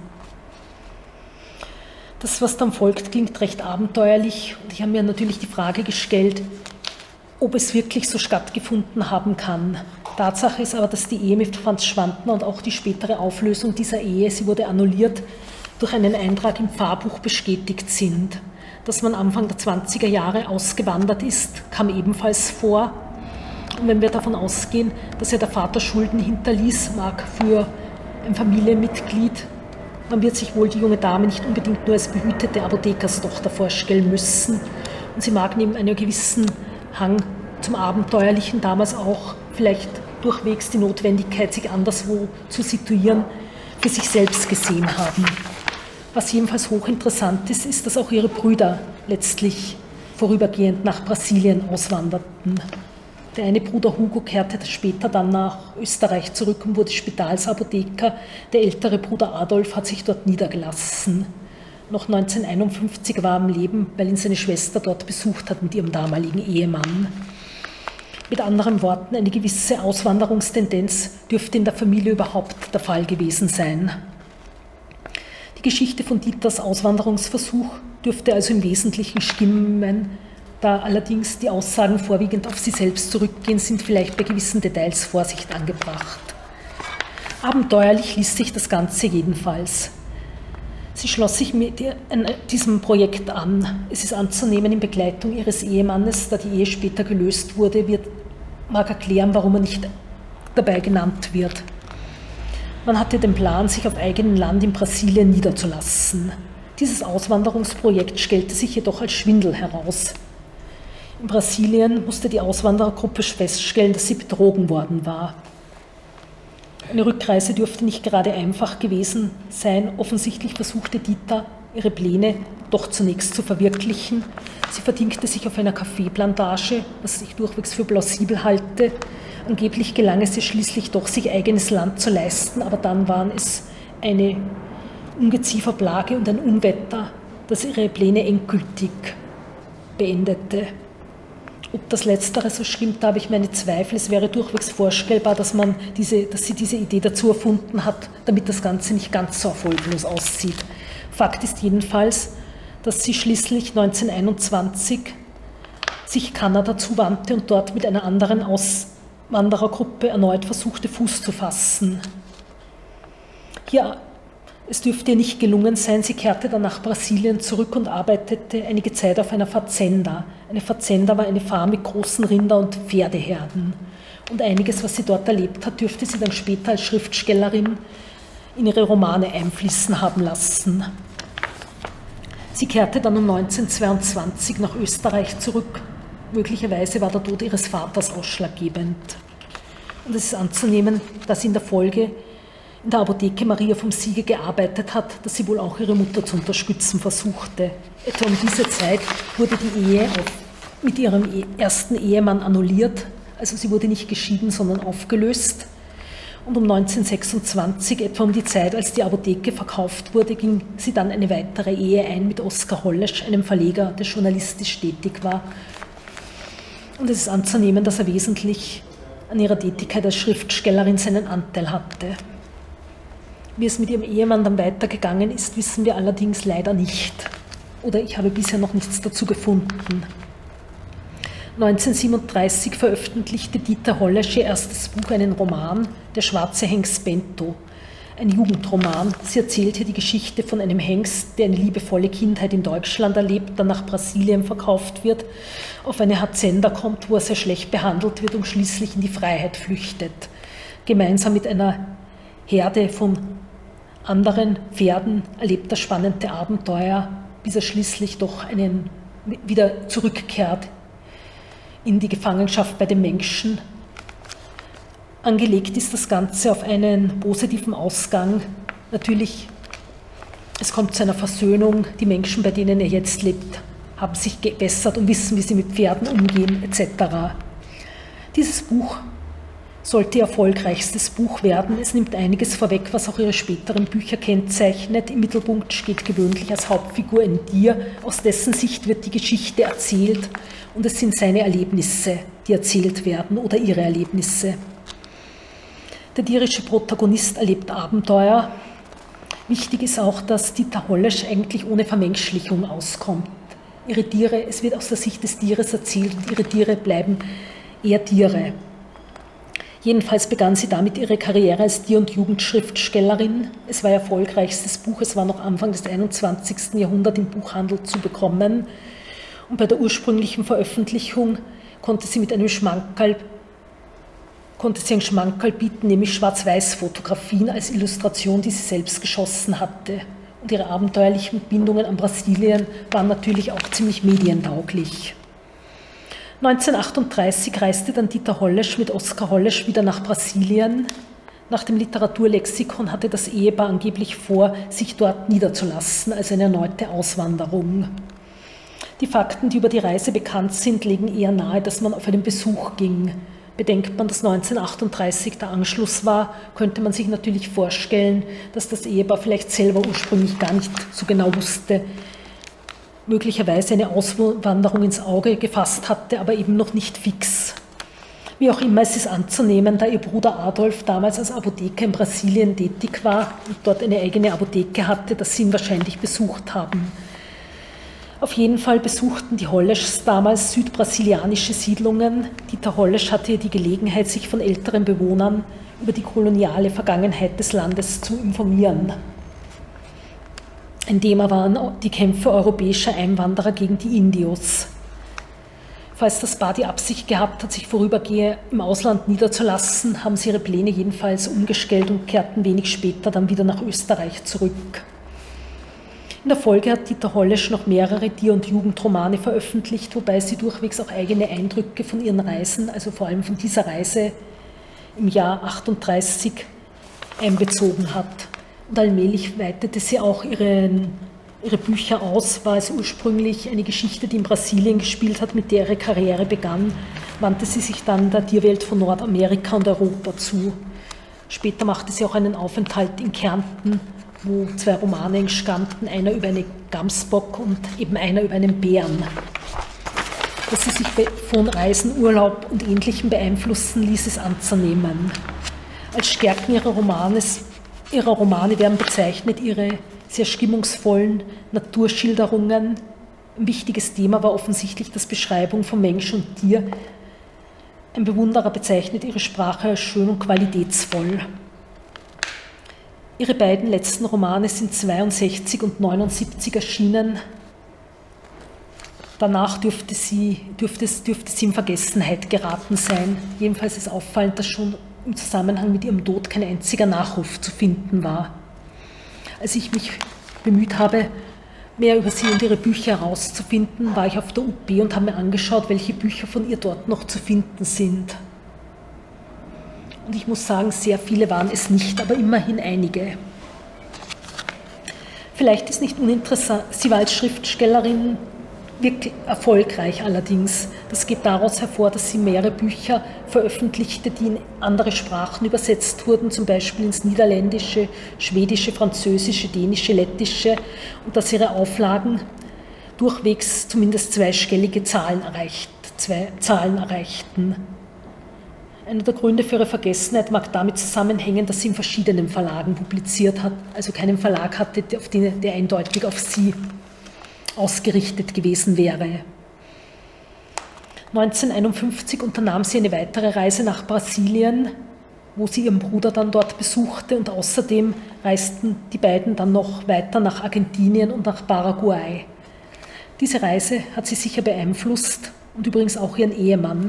Das, was dann folgt, klingt recht abenteuerlich, und ich habe mir natürlich die Frage gestellt, ob es wirklich so stattgefunden haben kann. Tatsache ist aber, dass die Ehe mit Franz Schwandner und auch die spätere Auflösung dieser Ehe, sie wurde annulliert, durch einen Eintrag im Pfarrbuch bestätigt sind. Dass man Anfang der 20er Jahre ausgewandert ist, kam ebenfalls vor. Und wenn wir davon ausgehen, dass ja der Vater Schulden hinterließ, mag für ein Familienmitglied, man wird sich wohl die junge Dame nicht unbedingt nur als behütete Apothekerstochter vorstellen müssen. Und sie mag neben einem gewissen Hang zum Abenteuerlichen damals auch vielleicht durchwegs die Notwendigkeit, sich anderswo zu situieren, für sich selbst gesehen haben. Was jedenfalls hochinteressant ist, ist, dass auch ihre Brüder letztlich vorübergehend nach Brasilien auswanderten. Der eine Bruder Hugo kehrte später dann nach Österreich zurück und wurde Spitalsapotheker. Der ältere Bruder Adolf hat sich dort niedergelassen. Noch 1951 war er am Leben, weil ihn seine Schwester dort besucht hat mit ihrem damaligen Ehemann. Mit anderen Worten, eine gewisse Auswanderungstendenz dürfte in der Familie überhaupt der Fall gewesen sein. Die Geschichte von Dieters Auswanderungsversuch dürfte also im Wesentlichen stimmen, da allerdings die Aussagen vorwiegend auf sie selbst zurückgehen, sind vielleicht bei gewissen Details Vorsicht angebracht. Abenteuerlich liest sich das Ganze jedenfalls. Sie schloss sich mit diesem Projekt an. Es ist anzunehmen in Begleitung ihres Ehemannes, da die Ehe später gelöst wurde, mag erklären, warum er nicht dabei genannt wird. Man hatte den Plan, sich auf eigenem Land in Brasilien niederzulassen. Dieses Auswanderungsprojekt stellte sich jedoch als Schwindel heraus. In Brasilien musste die Auswanderergruppe feststellen, dass sie betrogen worden war. Eine Rückreise dürfte nicht gerade einfach gewesen sein. Offensichtlich versuchte Dieter, ihre Pläne doch zunächst zu verwirklichen. Sie verdingte sich auf einer Kaffeeplantage, was ich durchwegs für plausibel halte. Angeblich gelang es ihr schließlich doch, sich eigenes Land zu leisten, aber dann waren es eine Ungezieferplage und ein Unwetter, das ihre Pläne endgültig beendete. Ob das Letztere so stimmt, da habe ich meine Zweifel. Es wäre durchwegs vorstellbar, dass sie diese Idee dazu erfunden hat, damit das Ganze nicht ganz so erfolglos aussieht. Fakt ist jedenfalls, dass sie schließlich 1921 sich Kanada zuwandte und dort mit einer anderen Auswanderergruppe erneut versuchte, Fuß zu fassen. Es dürfte ihr nicht gelungen sein, sie kehrte dann nach Brasilien zurück und arbeitete einige Zeit auf einer Fazenda. Eine Fazenda war eine Farm mit großen Rinder- und Pferdeherden. Und einiges, was sie dort erlebt hat, dürfte sie dann später als Schriftstellerin in ihre Romane einfließen haben lassen. Sie kehrte dann um 1922 nach Österreich zurück. Möglicherweise war der Tod ihres Vaters ausschlaggebend. Und es ist anzunehmen, dass sie in der Folge in der Apotheke Maria vom Siege gearbeitet hat, dass sie wohl auch ihre Mutter zu unterstützen versuchte. Etwa um diese Zeit wurde die Ehe mit ihrem ersten Ehemann annulliert, also sie wurde nicht geschieden, sondern aufgelöst. Und um 1926, etwa um die Zeit, als die Apotheke verkauft wurde, ging sie dann eine weitere Ehe ein mit Oskar Hollesch, einem Verleger, der journalistisch tätig war. Und es ist anzunehmen, dass er wesentlich an ihrer Tätigkeit als Schriftstellerin seinen Anteil hatte. Wie es mit ihrem Ehemann dann weitergegangen ist, wissen wir allerdings leider nicht. Oder ich habe bisher noch nichts dazu gefunden. 1937 veröffentlichte Dieter Hollesch ihr erstes Buch, einen Roman, Der schwarze Hengst Bento. Ein Jugendroman. Sie erzählt hier die Geschichte von einem Hengst, der eine liebevolle Kindheit in Deutschland erlebt, dann nach Brasilien verkauft wird, auf eine Hacienda kommt, wo er sehr schlecht behandelt wird und schließlich in die Freiheit flüchtet. Gemeinsam mit einer Herde von anderen Pferden erlebt er spannende Abenteuer, bis er schließlich doch wieder zurückkehrt in die Gefangenschaft bei den Menschen. Angelegt ist das Ganze auf einen positiven Ausgang. Natürlich, es kommt zu einer Versöhnung. Die Menschen, bei denen er jetzt lebt, haben sich gebessert und wissen, wie sie mit Pferden umgehen, etc. Dieses Buch sollte ihr erfolgreichstes Buch werden. Es nimmt einiges vorweg, was auch ihre späteren Bücher kennzeichnet. Im Mittelpunkt steht gewöhnlich als Hauptfigur ein Tier, aus dessen Sicht wird die Geschichte erzählt und es sind seine Erlebnisse, die erzählt werden oder ihre Erlebnisse. Der tierische Protagonist erlebt Abenteuer. Wichtig ist auch, dass Dieter Hollesch eigentlich ohne Vermenschlichung auskommt. Es wird aus der Sicht des Tieres erzählt und ihre Tiere bleiben eher Tiere. Jedenfalls begann sie damit ihre Karriere als Tier- und Jugendschriftstellerin. Es war ihr erfolgreichstes Buch, es war noch Anfang des 21. Jahrhunderts im Buchhandel zu bekommen. Und bei der ursprünglichen Veröffentlichung konnte sie ein Schmankerl bieten, nämlich Schwarz-Weiß-Fotografien als Illustration, die sie selbst geschossen hatte. Und ihre abenteuerlichen Bindungen an Brasilien waren natürlich auch ziemlich medientauglich. 1938 reiste dann Dieter Hollesch mit Oskar Hollesch wieder nach Brasilien. Nach dem Literaturlexikon hatte das Ehepaar angeblich vor, sich dort niederzulassen, also eine erneute Auswanderung. Die Fakten, die über die Reise bekannt sind, legen eher nahe, dass man auf einen Besuch ging. Bedenkt man, dass 1938 der Anschluss war, könnte man sich natürlich vorstellen, dass das Ehepaar vielleicht selber ursprünglich gar nicht so genau wusste, möglicherweise eine Auswanderung ins Auge gefasst hatte, aber eben noch nicht fix. Wie auch immer, es ist anzunehmen, da ihr Bruder Adolf damals als Apotheker in Brasilien tätig war und dort eine eigene Apotheke hatte, dass sie ihn wahrscheinlich besucht haben. Auf jeden Fall besuchten die Holleschs damals südbrasilianische Siedlungen. Dieter Hollesch hatte die Gelegenheit, sich von älteren Bewohnern über die koloniale Vergangenheit des Landes zu informieren. Ein Thema waren die Kämpfe europäischer Einwanderer gegen die Indios. Falls das Paar die Absicht gehabt hat, sich vorübergehend im Ausland niederzulassen, haben sie ihre Pläne jedenfalls umgestellt und kehrten wenig später dann wieder nach Österreich zurück. In der Folge hat Dieter Hollesch noch mehrere Tier- und Jugendromane veröffentlicht, wobei sie durchwegs auch eigene Eindrücke von ihren Reisen, also vor allem von dieser Reise im Jahr 38, einbezogen hat. Und allmählich weitete sie auch ihre Bücher aus. War es ursprünglich eine Geschichte, die in Brasilien gespielt hat, mit der ihre Karriere begann, wandte sie sich dann der Tierwelt von Nordamerika und Europa zu. Später machte sie auch einen Aufenthalt in Kärnten, wo 2 Romane entstanden, einer über einen Gamsbock und eben einer über einen Bären. Dass sie sich von Reisen, Urlaub und Ähnlichem beeinflussen ließ, ist anzunehmen. Als Stärken ihrer Romane werden bezeichnet ihre sehr stimmungsvollen Naturschilderungen. Ein wichtiges Thema war offensichtlich das Beschreibung von Mensch und Tier. Ein Bewunderer bezeichnet ihre Sprache als schön und qualitätsvoll. Ihre beiden letzten Romane sind 1962 und 1979 erschienen. danach dürfte sie in Vergessenheit geraten sein. Jedenfalls ist auffallend, dass schon im Zusammenhang mit ihrem Tod kein einziger Nachruf zu finden war. Als ich mich bemüht habe, mehr über sie und ihre Bücher herauszufinden, war ich auf der UB und habe mir angeschaut, welche Bücher von ihr dort noch zu finden sind. Und ich muss sagen, sehr viele waren es nicht, aber immerhin einige. Vielleicht ist nicht uninteressant, sie war als Schriftstellerin wirklich erfolgreich allerdings. Das geht daraus hervor, dass sie mehrere Bücher veröffentlichte, die in andere Sprachen übersetzt wurden, zum Beispiel ins Niederländische, Schwedische, Französische, Dänische, Lettische, und dass ihre Auflagen durchwegs zumindest zweistellige Zahlen erreichten. Einer der Gründe für ihre Vergessenheit mag damit zusammenhängen, dass sie in verschiedenen Verlagen publiziert hat, also keinen Verlag hatte, der eindeutig auf sie ausgerichtet gewesen wäre. 1951 unternahm sie eine weitere Reise nach Brasilien, wo sie ihren Bruder dann dort besuchte, und außerdem reisten die beiden dann noch weiter nach Argentinien und nach Paraguay. Diese Reise hat sie sicher beeinflusst und übrigens auch ihren Ehemann.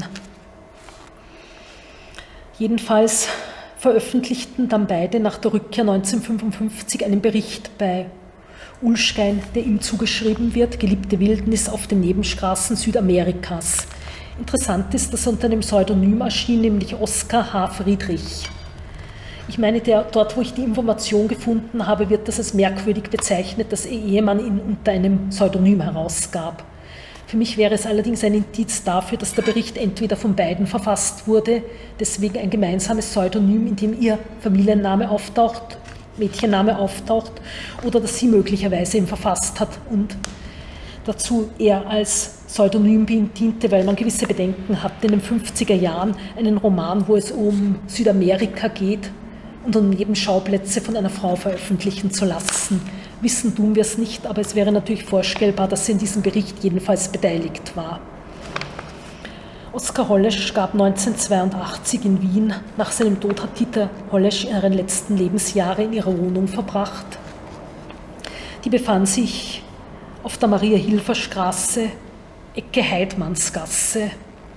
Jedenfalls veröffentlichten dann beide nach der Rückkehr 1955 einen Bericht bei Ullstein, der ihm zugeschrieben wird, Geliebte Wildnis auf den Nebenstraßen Südamerikas. Interessant ist, dass er unter einem Pseudonym erschien, nämlich Oskar H. Friedrich. Ich meine, dort, wo ich die Information gefunden habe, wird das als merkwürdig bezeichnet, dass ihr Ehemann ihn unter einem Pseudonym herausgab. Für mich wäre es allerdings ein Indiz dafür, dass der Bericht entweder von beiden verfasst wurde, deswegen ein gemeinsames Pseudonym, in dem ihr Familienname auftaucht, Mädchenname auftaucht, oder dass sie möglicherweise ihn verfasst hat und dazu er als Pseudonym diente, weil man gewisse Bedenken hatte, in den 50er Jahren einen Roman, wo es um Südamerika geht, und um Nebenschauplätze von einer Frau veröffentlichen zu lassen. Wissen tun wir es nicht, aber es wäre natürlich vorstellbar, dass sie in diesem Bericht jedenfalls beteiligt war. Oskar Hollesch gab 1982 in Wien, nach seinem Tod hat Dieter Hollesch ihre letzten Lebensjahre in ihrer Wohnung verbracht. Die befand sich auf der Maria-Hilfer-Straße, Ecke Heidmannsgasse,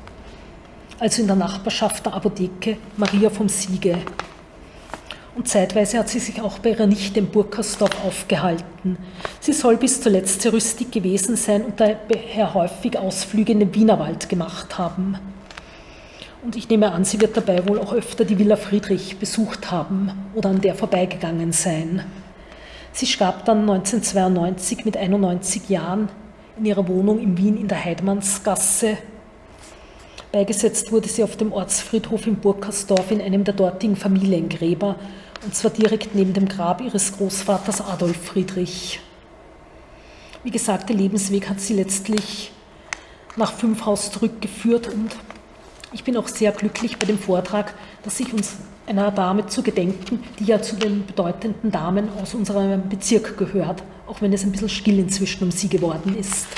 also in der Nachbarschaft der Apotheke Maria vom Siege. Und zeitweise hat sie sich auch bei ihrer Nichte in Burkersdorf aufgehalten. Sie soll bis zuletzt sehr rüstig gewesen sein und daher häufig Ausflüge in den Wienerwald gemacht haben. Und ich nehme an, sie wird dabei wohl auch öfter die Villa Friedrich besucht haben oder an der vorbeigegangen sein. Sie starb dann 1992 mit 91 Jahren in ihrer Wohnung in Wien in der Heidmannsgasse. Beigesetzt wurde sie auf dem Ortsfriedhof in Burkersdorf in einem der dortigen Familiengräber, und zwar direkt neben dem Grab ihres Großvaters Adolf Friedrich. Wie gesagt, der Lebensweg hat sie letztlich nach Fünfhaus zurückgeführt, und ich bin auch sehr glücklich bei dem Vortrag, dass ich uns einer Dame zu gedenken, die ja zu den bedeutenden Damen aus unserem Bezirk gehört, auch wenn es ein bisschen still inzwischen um sie geworden ist.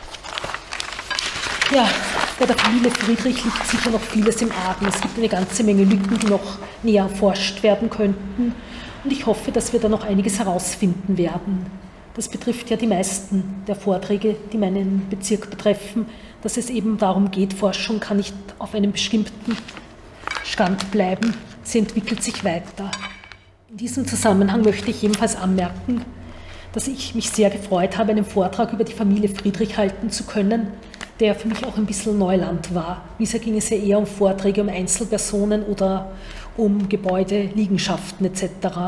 Ja, bei der Familie Friedrich liegt sicher noch vieles im Argen. Es gibt eine ganze Menge Lücken, die noch näher erforscht werden könnten. Und ich hoffe, dass wir da noch einiges herausfinden werden. Das betrifft ja die meisten der Vorträge, die meinen Bezirk betreffen, dass es eben darum geht, Forschung kann nicht auf einem bestimmten Stand bleiben. Sie entwickelt sich weiter. In diesem Zusammenhang möchte ich ebenfalls anmerken, dass ich mich sehr gefreut habe, einen Vortrag über die Familie Friedrich halten zu können, der für mich auch ein bisschen Neuland war. Bisher ging es ja eher um Vorträge um Einzelpersonen oder um Gebäude, Liegenschaften etc.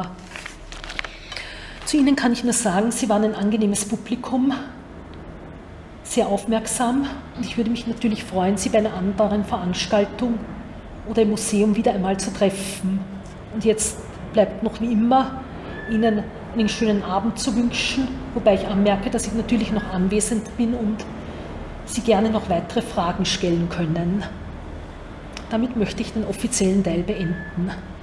Zu Ihnen kann ich nur sagen, Sie waren ein angenehmes Publikum, sehr aufmerksam, und ich würde mich natürlich freuen, Sie bei einer anderen Veranstaltung oder im Museum wieder einmal zu treffen. Und jetzt bleibt noch wie immer, Ihnen einen schönen Abend zu wünschen, wobei ich anmerke, dass ich natürlich noch anwesend bin und Sie gerne noch weitere Fragen stellen können. Damit möchte ich den offiziellen Teil beenden.